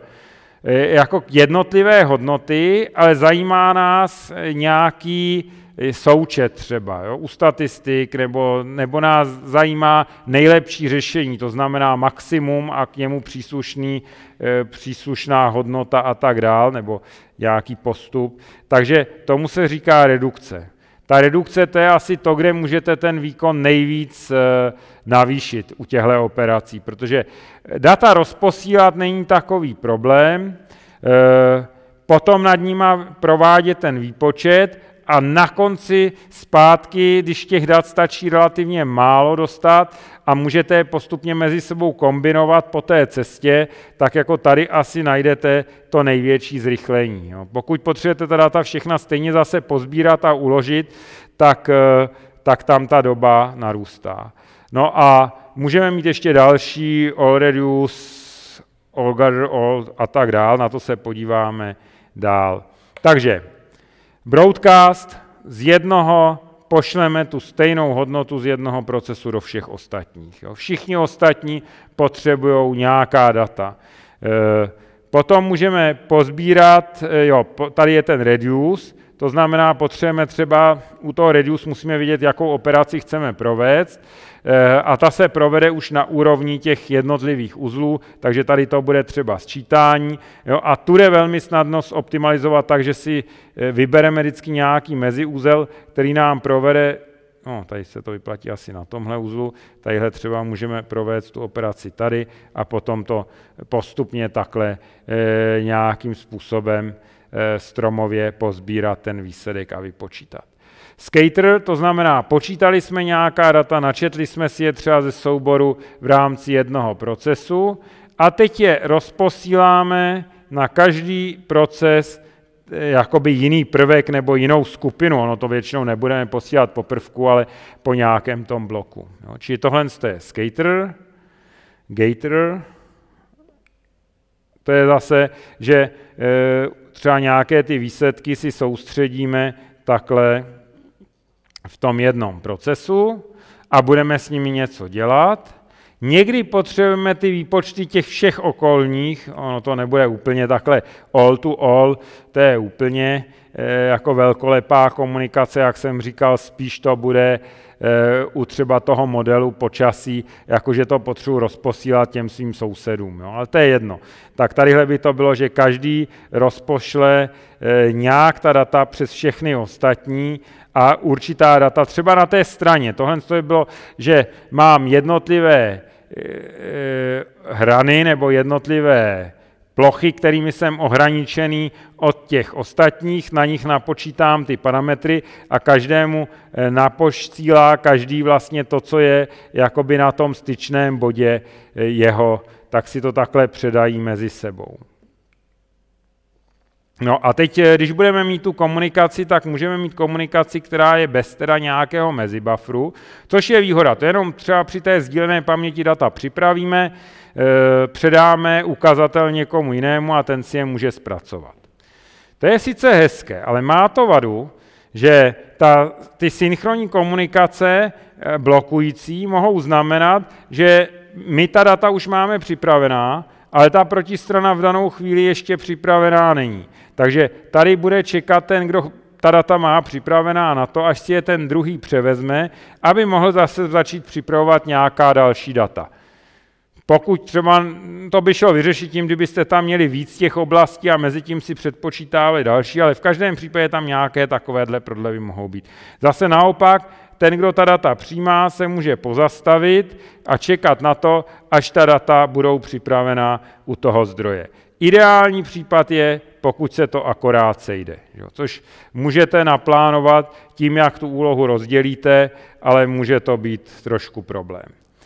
jako jednotlivé hodnoty, ale zajímá nás nějaký součet třeba, jo, u statistik, nebo nás zajímá nejlepší řešení, to znamená maximum a k němu příslušná hodnota a tak dál, nebo nějaký postup. Takže tomu se říká redukce. Ta redukce, to je asi to, kde můžete ten výkon nejvíc navýšit u těchto operací, protože data rozposílat není takový problém, potom nad nima provádět ten výpočet a na konci zpátky, když těch dat stačí relativně málo dostat a můžete je postupně mezi sebou kombinovat po té cestě, tak jako tady asi najdete to největší zrychlení. Jo. Pokud potřebujete ta data všechna stejně zase pozbírat a uložit, tak tam ta doba narůstá. No a můžeme mít ještě další all reduce, all gather, all a tak dál, na to se podíváme dál. Takže broadcast z jednoho pošleme tu stejnou hodnotu z jednoho procesu do všech ostatních. Jo. Všichni ostatní potřebují nějaká data. Potom můžeme pozbírat, tady je ten reduce, to znamená, potřebujeme třeba u toho reduce musíme vidět, jakou operaci chceme provést, a ta se provede už na úrovni těch jednotlivých uzlů, takže tady to bude třeba sčítání. Jo, a tu jde velmi snadno optimalizovat tak, že si vybereme vždycky nějaký meziúzel, který nám provede, tady se to vyplatí asi na tomhle uzlu, tadyhle třeba můžeme provést tu operaci tady a potom to postupně takhle nějakým způsobem stromově pozbírat ten výsledek a vypočítat. Scatter, to znamená, počítali jsme nějaká data, načetli jsme si je třeba ze souboru v rámci jednoho procesu a teď je rozposíláme na každý proces jakoby jiný prvek nebo jinou skupinu. Ono to většinou nebudeme posílat po prvku, ale po nějakém tom bloku. Jo, čili tohle je scatter, gator, to je zase, že třeba nějaké ty výsledky si soustředíme takhle v tom jednom procesu a budeme s nimi něco dělat. Někdy potřebujeme ty výpočty těch všech okolních, ono to nebude úplně takhle all to all, to je úplně jako velkolepá komunikace, jak jsem říkal, spíš to bude u třeba toho modelu počasí, jakože to potřebuji rozposílat těm svým sousedům, jo? Ale to je jedno. Tak tadyhle by to bylo, že každý rozpošle nějak ta data přes všechny ostatní a určitá data třeba na té straně. Tohle by bylo, že mám jednotlivé hrany nebo jednotlivé plochy, kterými jsem ohraničený od těch ostatních, na nich napočítám ty parametry a každému naposílá každý vlastně to, co je jakoby na tom styčném bodě jeho, tak si to takhle předají mezi sebou. No a teď, když budeme mít tu komunikaci, tak můžeme mít komunikaci, která je bez teda nějakého mezibufferu, což je výhoda. To jenom třeba při té sdílené paměti data připravíme, předáme ukazatel někomu jinému a ten si je může zpracovat. To je sice hezké, ale má to vadu, že ty synchronní komunikace blokující mohou znamenat, že my ta data už máme připravená, ale ta protistrana v danou chvíli ještě připravená není. Takže tady bude čekat ten, kdo ta data má připravená na to, až si je ten druhý převezme, aby mohl zase začít připravovat nějaká další data. Pokud třeba to by šlo vyřešit tím, kdybyste tam měli víc těch oblastí a mezi tím si předpočítávali další, ale v každém případě tam nějaké takovéhle prodlevy mohou být. Zase naopak, ten, kdo ta data přijímá, se může pozastavit a čekat na to, až ta data budou připravená u toho zdroje. Ideální případ je, pokud se to akorát sejde, což můžete naplánovat tím, jak tu úlohu rozdělíte, ale může to být trošku problém.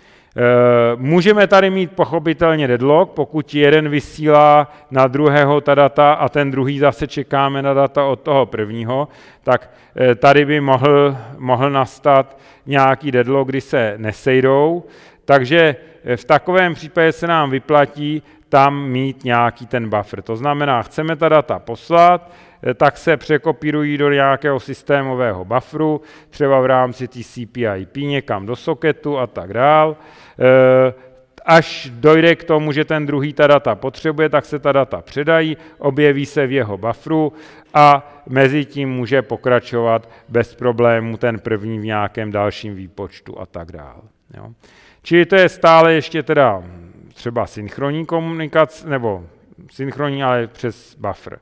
Můžeme tady mít pochopitelně deadlock, pokud jeden vysílá na druhého ta data a ten druhý zase čekáme na data od toho prvního, tak tady by mohl nastat nějaký deadlock, kdy se nesejdou, takže v takovém případě se nám vyplatí tam mít nějaký ten buffer. To znamená, chceme ta data poslat, tak se překopírují do nějakého systémového bufferu, třeba v rámci TCP/IP někam do socketu a tak dál. Až dojde k tomu, že ten druhý ta data potřebuje, tak se ta data předají, objeví se v jeho bufferu a mezi tím může pokračovat bez problému ten první v nějakém dalším výpočtu a tak dál. Jo. Čili to je stále ještě teda třeba synchronní komunikace, nebo synchronní, ale přes buffer.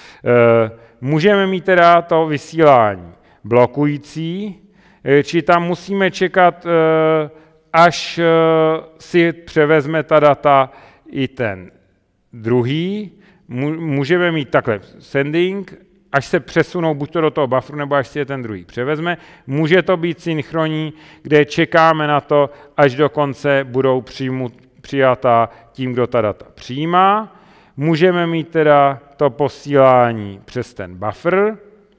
Můžeme mít teda to vysílání blokující, či tam musíme čekat, až si převezme ta data i ten druhý. Můžeme mít takhle sending, až se přesunou buď to do toho bufferu, nebo až si je ten druhý převezme. Může to být synchronní, kde čekáme na to, až dokonce budou přijata tím, kdo ta data přijímá. Můžeme mít teda to posílání přes ten buffer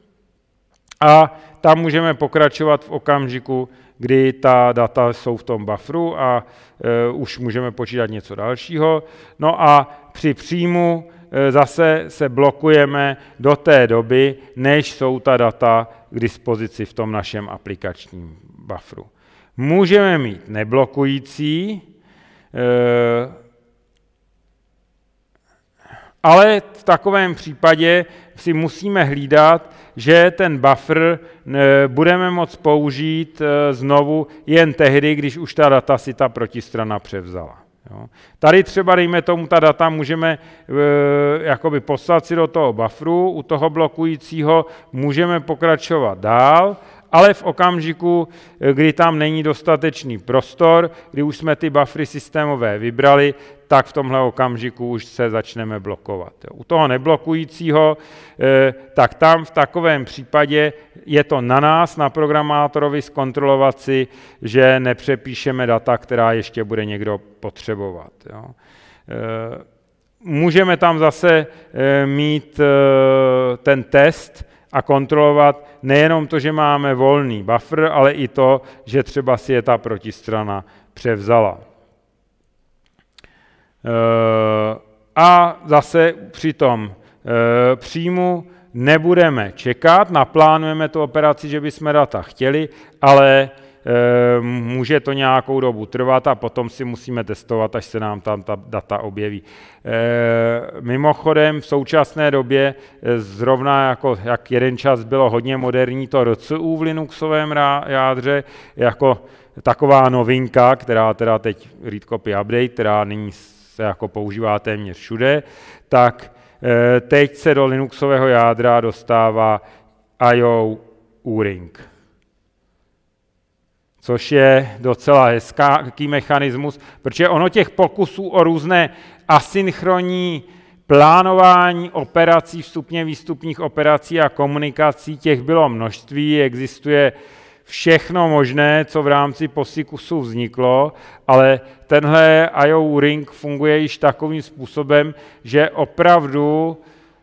a tam můžeme pokračovat v okamžiku, kdy ta data jsou v tom bufferu a už můžeme počítat něco dalšího. No a při příjmu zase se blokujeme do té doby, než jsou ta data k dispozici v tom našem aplikačním bufferu. Můžeme mít neblokující, ale v takovém případě si musíme hlídat, že ten buffer budeme moct použít znovu jen tehdy, když už ta data si ta protistrana převzala. Jo. Tady třeba, dejme tomu, ta data můžeme jakoby poslat si do toho bufferu, u toho blokujícího můžeme pokračovat dál, ale v okamžiku, kdy tam není dostatečný prostor, kdy už jsme ty buffery systémové vybrali, tak v tomhle okamžiku už se začneme blokovat. U toho neblokujícího, tak tam v takovém případě je to na nás, na programátorovi, zkontrolovat si, že nepřepíšeme data, která ještě bude někdo potřebovat. Jo. Můžeme tam zase mít ten test a kontrolovat nejenom to, že máme volný buffer, ale i to, že třeba si je ta protistrana převzala. A zase při tom příjmu nebudeme čekat, naplánujeme tu operaci, že bychom data chtěli, ale může to nějakou dobu trvat a potom si musíme testovat, až se nám tam ta data objeví. Mimochodem v současné době zrovna jako jak jeden čas bylo hodně moderní to RCU v Linuxovém jádře, jako taková novinka, která teda teď read copy update, která nyní se jako používá téměř všude, tak teď se do Linuxového jádra dostává IO U-ring, což je docela hezký mechanismus, protože ono těch pokusů o různé asynchronní plánování operací, vstupně výstupních operací a komunikací, těch bylo množství, existuje všechno možné, co v rámci POSIXu vzniklo, ale tenhle IO ring funguje již takovým způsobem, že opravdu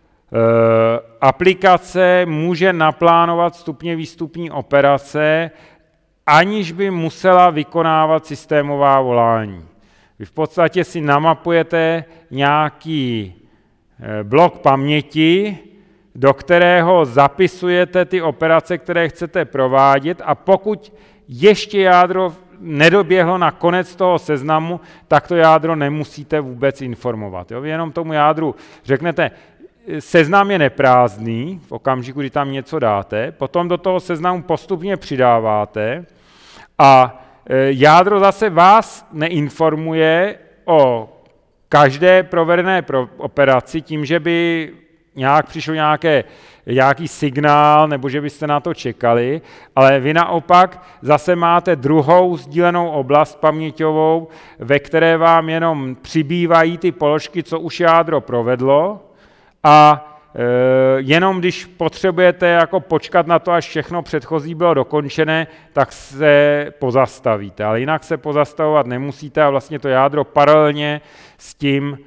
aplikace může naplánovat vstupně výstupní operace, aniž by musela vykonávat systémová volání. Vy v podstatě si namapujete nějaký blok paměti, do kterého zapisujete ty operace, které chcete provádět, a pokud ještě jádro nedoběhlo na konec toho seznamu, tak to jádro nemusíte vůbec informovat. Jo? Vy jenom tomu jádru řeknete, seznam je neprázdný v okamžiku, kdy tam něco dáte, potom do toho seznamu postupně přidáváte a jádro zase vás neinformuje o každé provedené operaci tím, že by přišel nějaký signál, nebo že byste na to čekali, ale vy naopak zase máte druhou sdílenou oblast paměťovou, ve které vám jenom přibývají ty položky, co už jádro provedlo, a jenom když potřebujete jako počkat na to, až všechno předchozí bylo dokončené, tak se pozastavíte. Ale jinak se pozastavovat nemusíte a vlastně to jádro paralelně s tím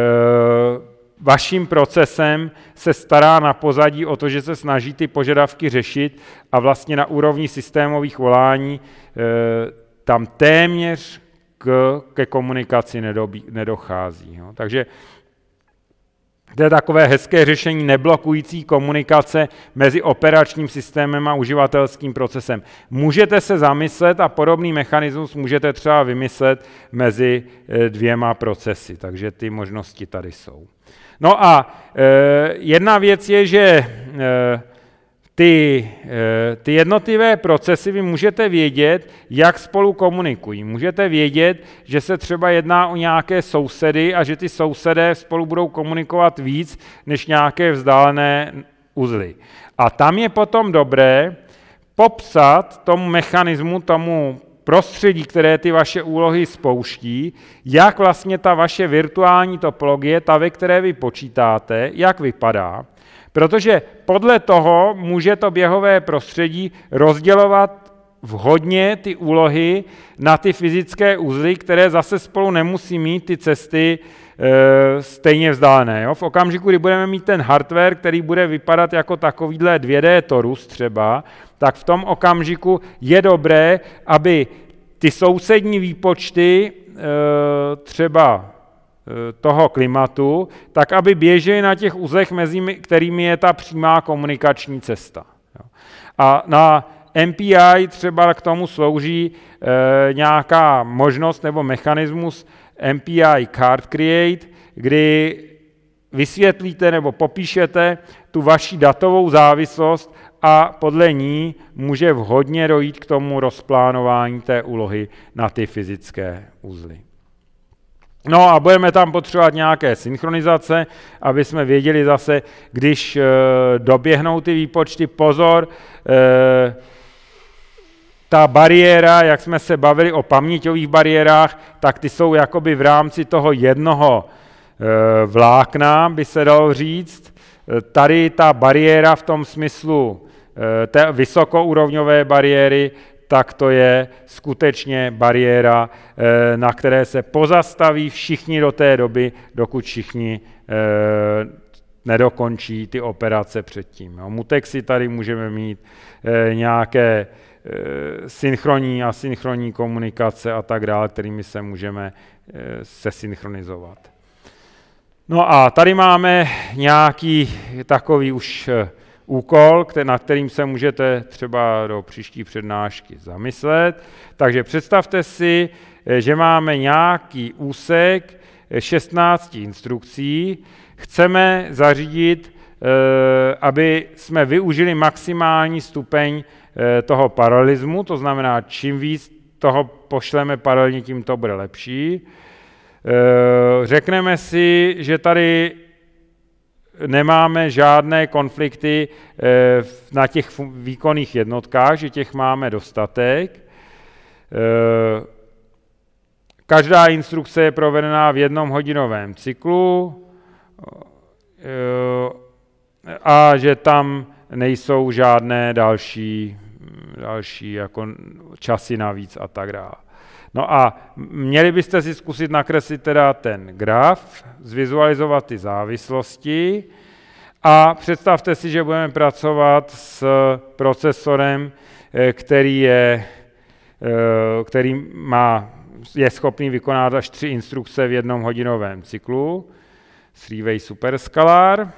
vaším procesem se stará na pozadí o to, že se snaží ty požadavky řešit a vlastně na úrovni systémových volání tam téměř ke komunikaci nedochází. Jo. Takže to je takové hezké řešení neblokující komunikace mezi operačním systémem a uživatelským procesem. Můžete se zamyslet a podobný mechanismus můžete třeba vymyslet mezi dvěma procesy, takže ty možnosti tady jsou. No a jedna věc je, že ty jednotlivé procesy vy můžete vědět, jak spolu komunikují. Můžete vědět, že se třeba jedná o nějaké sousedy a že ty sousedé spolu budou komunikovat víc než nějaké vzdálené uzly. A tam je potom dobré popsat tomu mechanismu, tomu prostředí, které ty vaše úlohy spouští, jak vlastně ta vaše virtuální topologie, ta, ve které vy počítáte, jak vypadá. Protože podle toho může to běhové prostředí rozdělovat vhodně ty úlohy na ty fyzické uzly, které zase spolu nemusí mít ty cesty stejně vzdálené. Jo? V okamžiku, kdy budeme mít ten hardware, který bude vypadat jako takovýhle 2D torus třeba, tak v tom okamžiku je dobré, aby ty sousední výpočty třeba toho klimatu, tak aby běžely na těch uzlech, mezi kterými je ta přímá komunikační cesta. A na MPI třeba k tomu slouží nějaká možnost nebo mechanismus MPI Card Create, kdy vysvětlíte nebo popíšete tu vaši datovou závislost a podle ní může vhodně dojít k tomu rozplánování té úlohy na ty fyzické uzly. No a budeme tam potřebovat nějaké synchronizace, aby jsme věděli zase, když doběhnou ty výpočty, pozor, ta bariéra, jak jsme se bavili o paměťových bariérách, tak ty jsou jakoby v rámci toho jednoho vlákna, by se dalo říct. Tady ta bariéra v tom smyslu té vysokourovňové bariéry, tak to je skutečně bariéra, na které se pozastaví všichni do té doby, dokud všichni nedokončí ty operace předtím. No, mutexy tady můžeme mít nějaké synchronní, asynchronní komunikace a tak dále, kterými se můžeme sesynchronizovat. No a tady máme nějaký takový už úkol, na kterým se můžete třeba do příští přednášky zamyslet. Takže představte si, že máme nějaký úsek 16 instrukcí. Chceme zařídit, aby jsme využili maximální stupeň toho paralelismu, to znamená, čím víc toho pošleme paralelně, tím to bude lepší. Řekneme si, že tady nemáme žádné konflikty na těch výkonných jednotkách, že těch máme dostatek. Každá instrukce je provedená v 1hodinovém cyklu a že tam nejsou žádné další jako časy navíc a tak dále. No a měli byste si zkusit nakreslit teda ten graf, zvizualizovat ty závislosti a představte si, že budeme pracovat s procesorem, který je schopný vykonávat až 3 instrukce v 1hodinovém cyklu, three-way superscalar,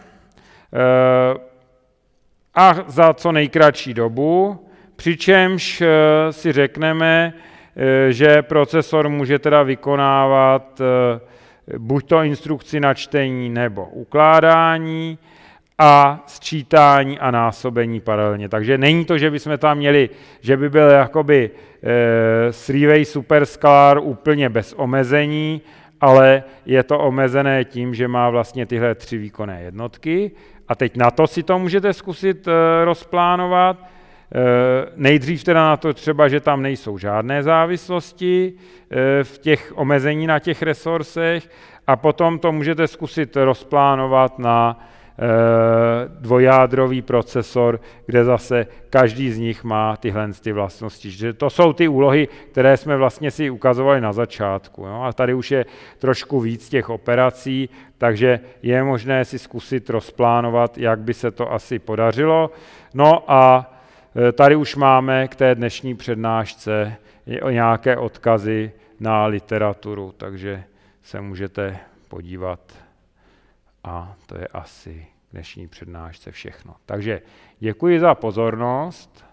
a za co nejkratší dobu, přičemž si řekneme, že procesor může teda vykonávat buď to instrukci na čtení nebo ukládání a sčítání a násobení paralelně. Takže není to, že bychom tam měli, že by byl jakoby three-way superscalar úplně bez omezení, ale je to omezené tím, že má vlastně tyhle 3 výkonné jednotky. A teď na to si to můžete zkusit rozplánovat. Nejdřív teda na to třeba, že tam nejsou žádné závislosti v těch omezení na těch resursech a potom to můžete zkusit rozplánovat na dvojjádrový procesor, kde zase každý z nich má tyhle vlastnosti. Že to jsou ty úlohy, které jsme vlastně si ukazovali na začátku. Jo? A tady už je trošku víc těch operací, takže je možné si zkusit rozplánovat, jak by se to asi podařilo. No a tady už máme k té dnešní přednášce nějaké odkazy na literaturu, takže se můžete podívat. A to je asi k dnešní přednášce všechno. Takže děkuji za pozornost.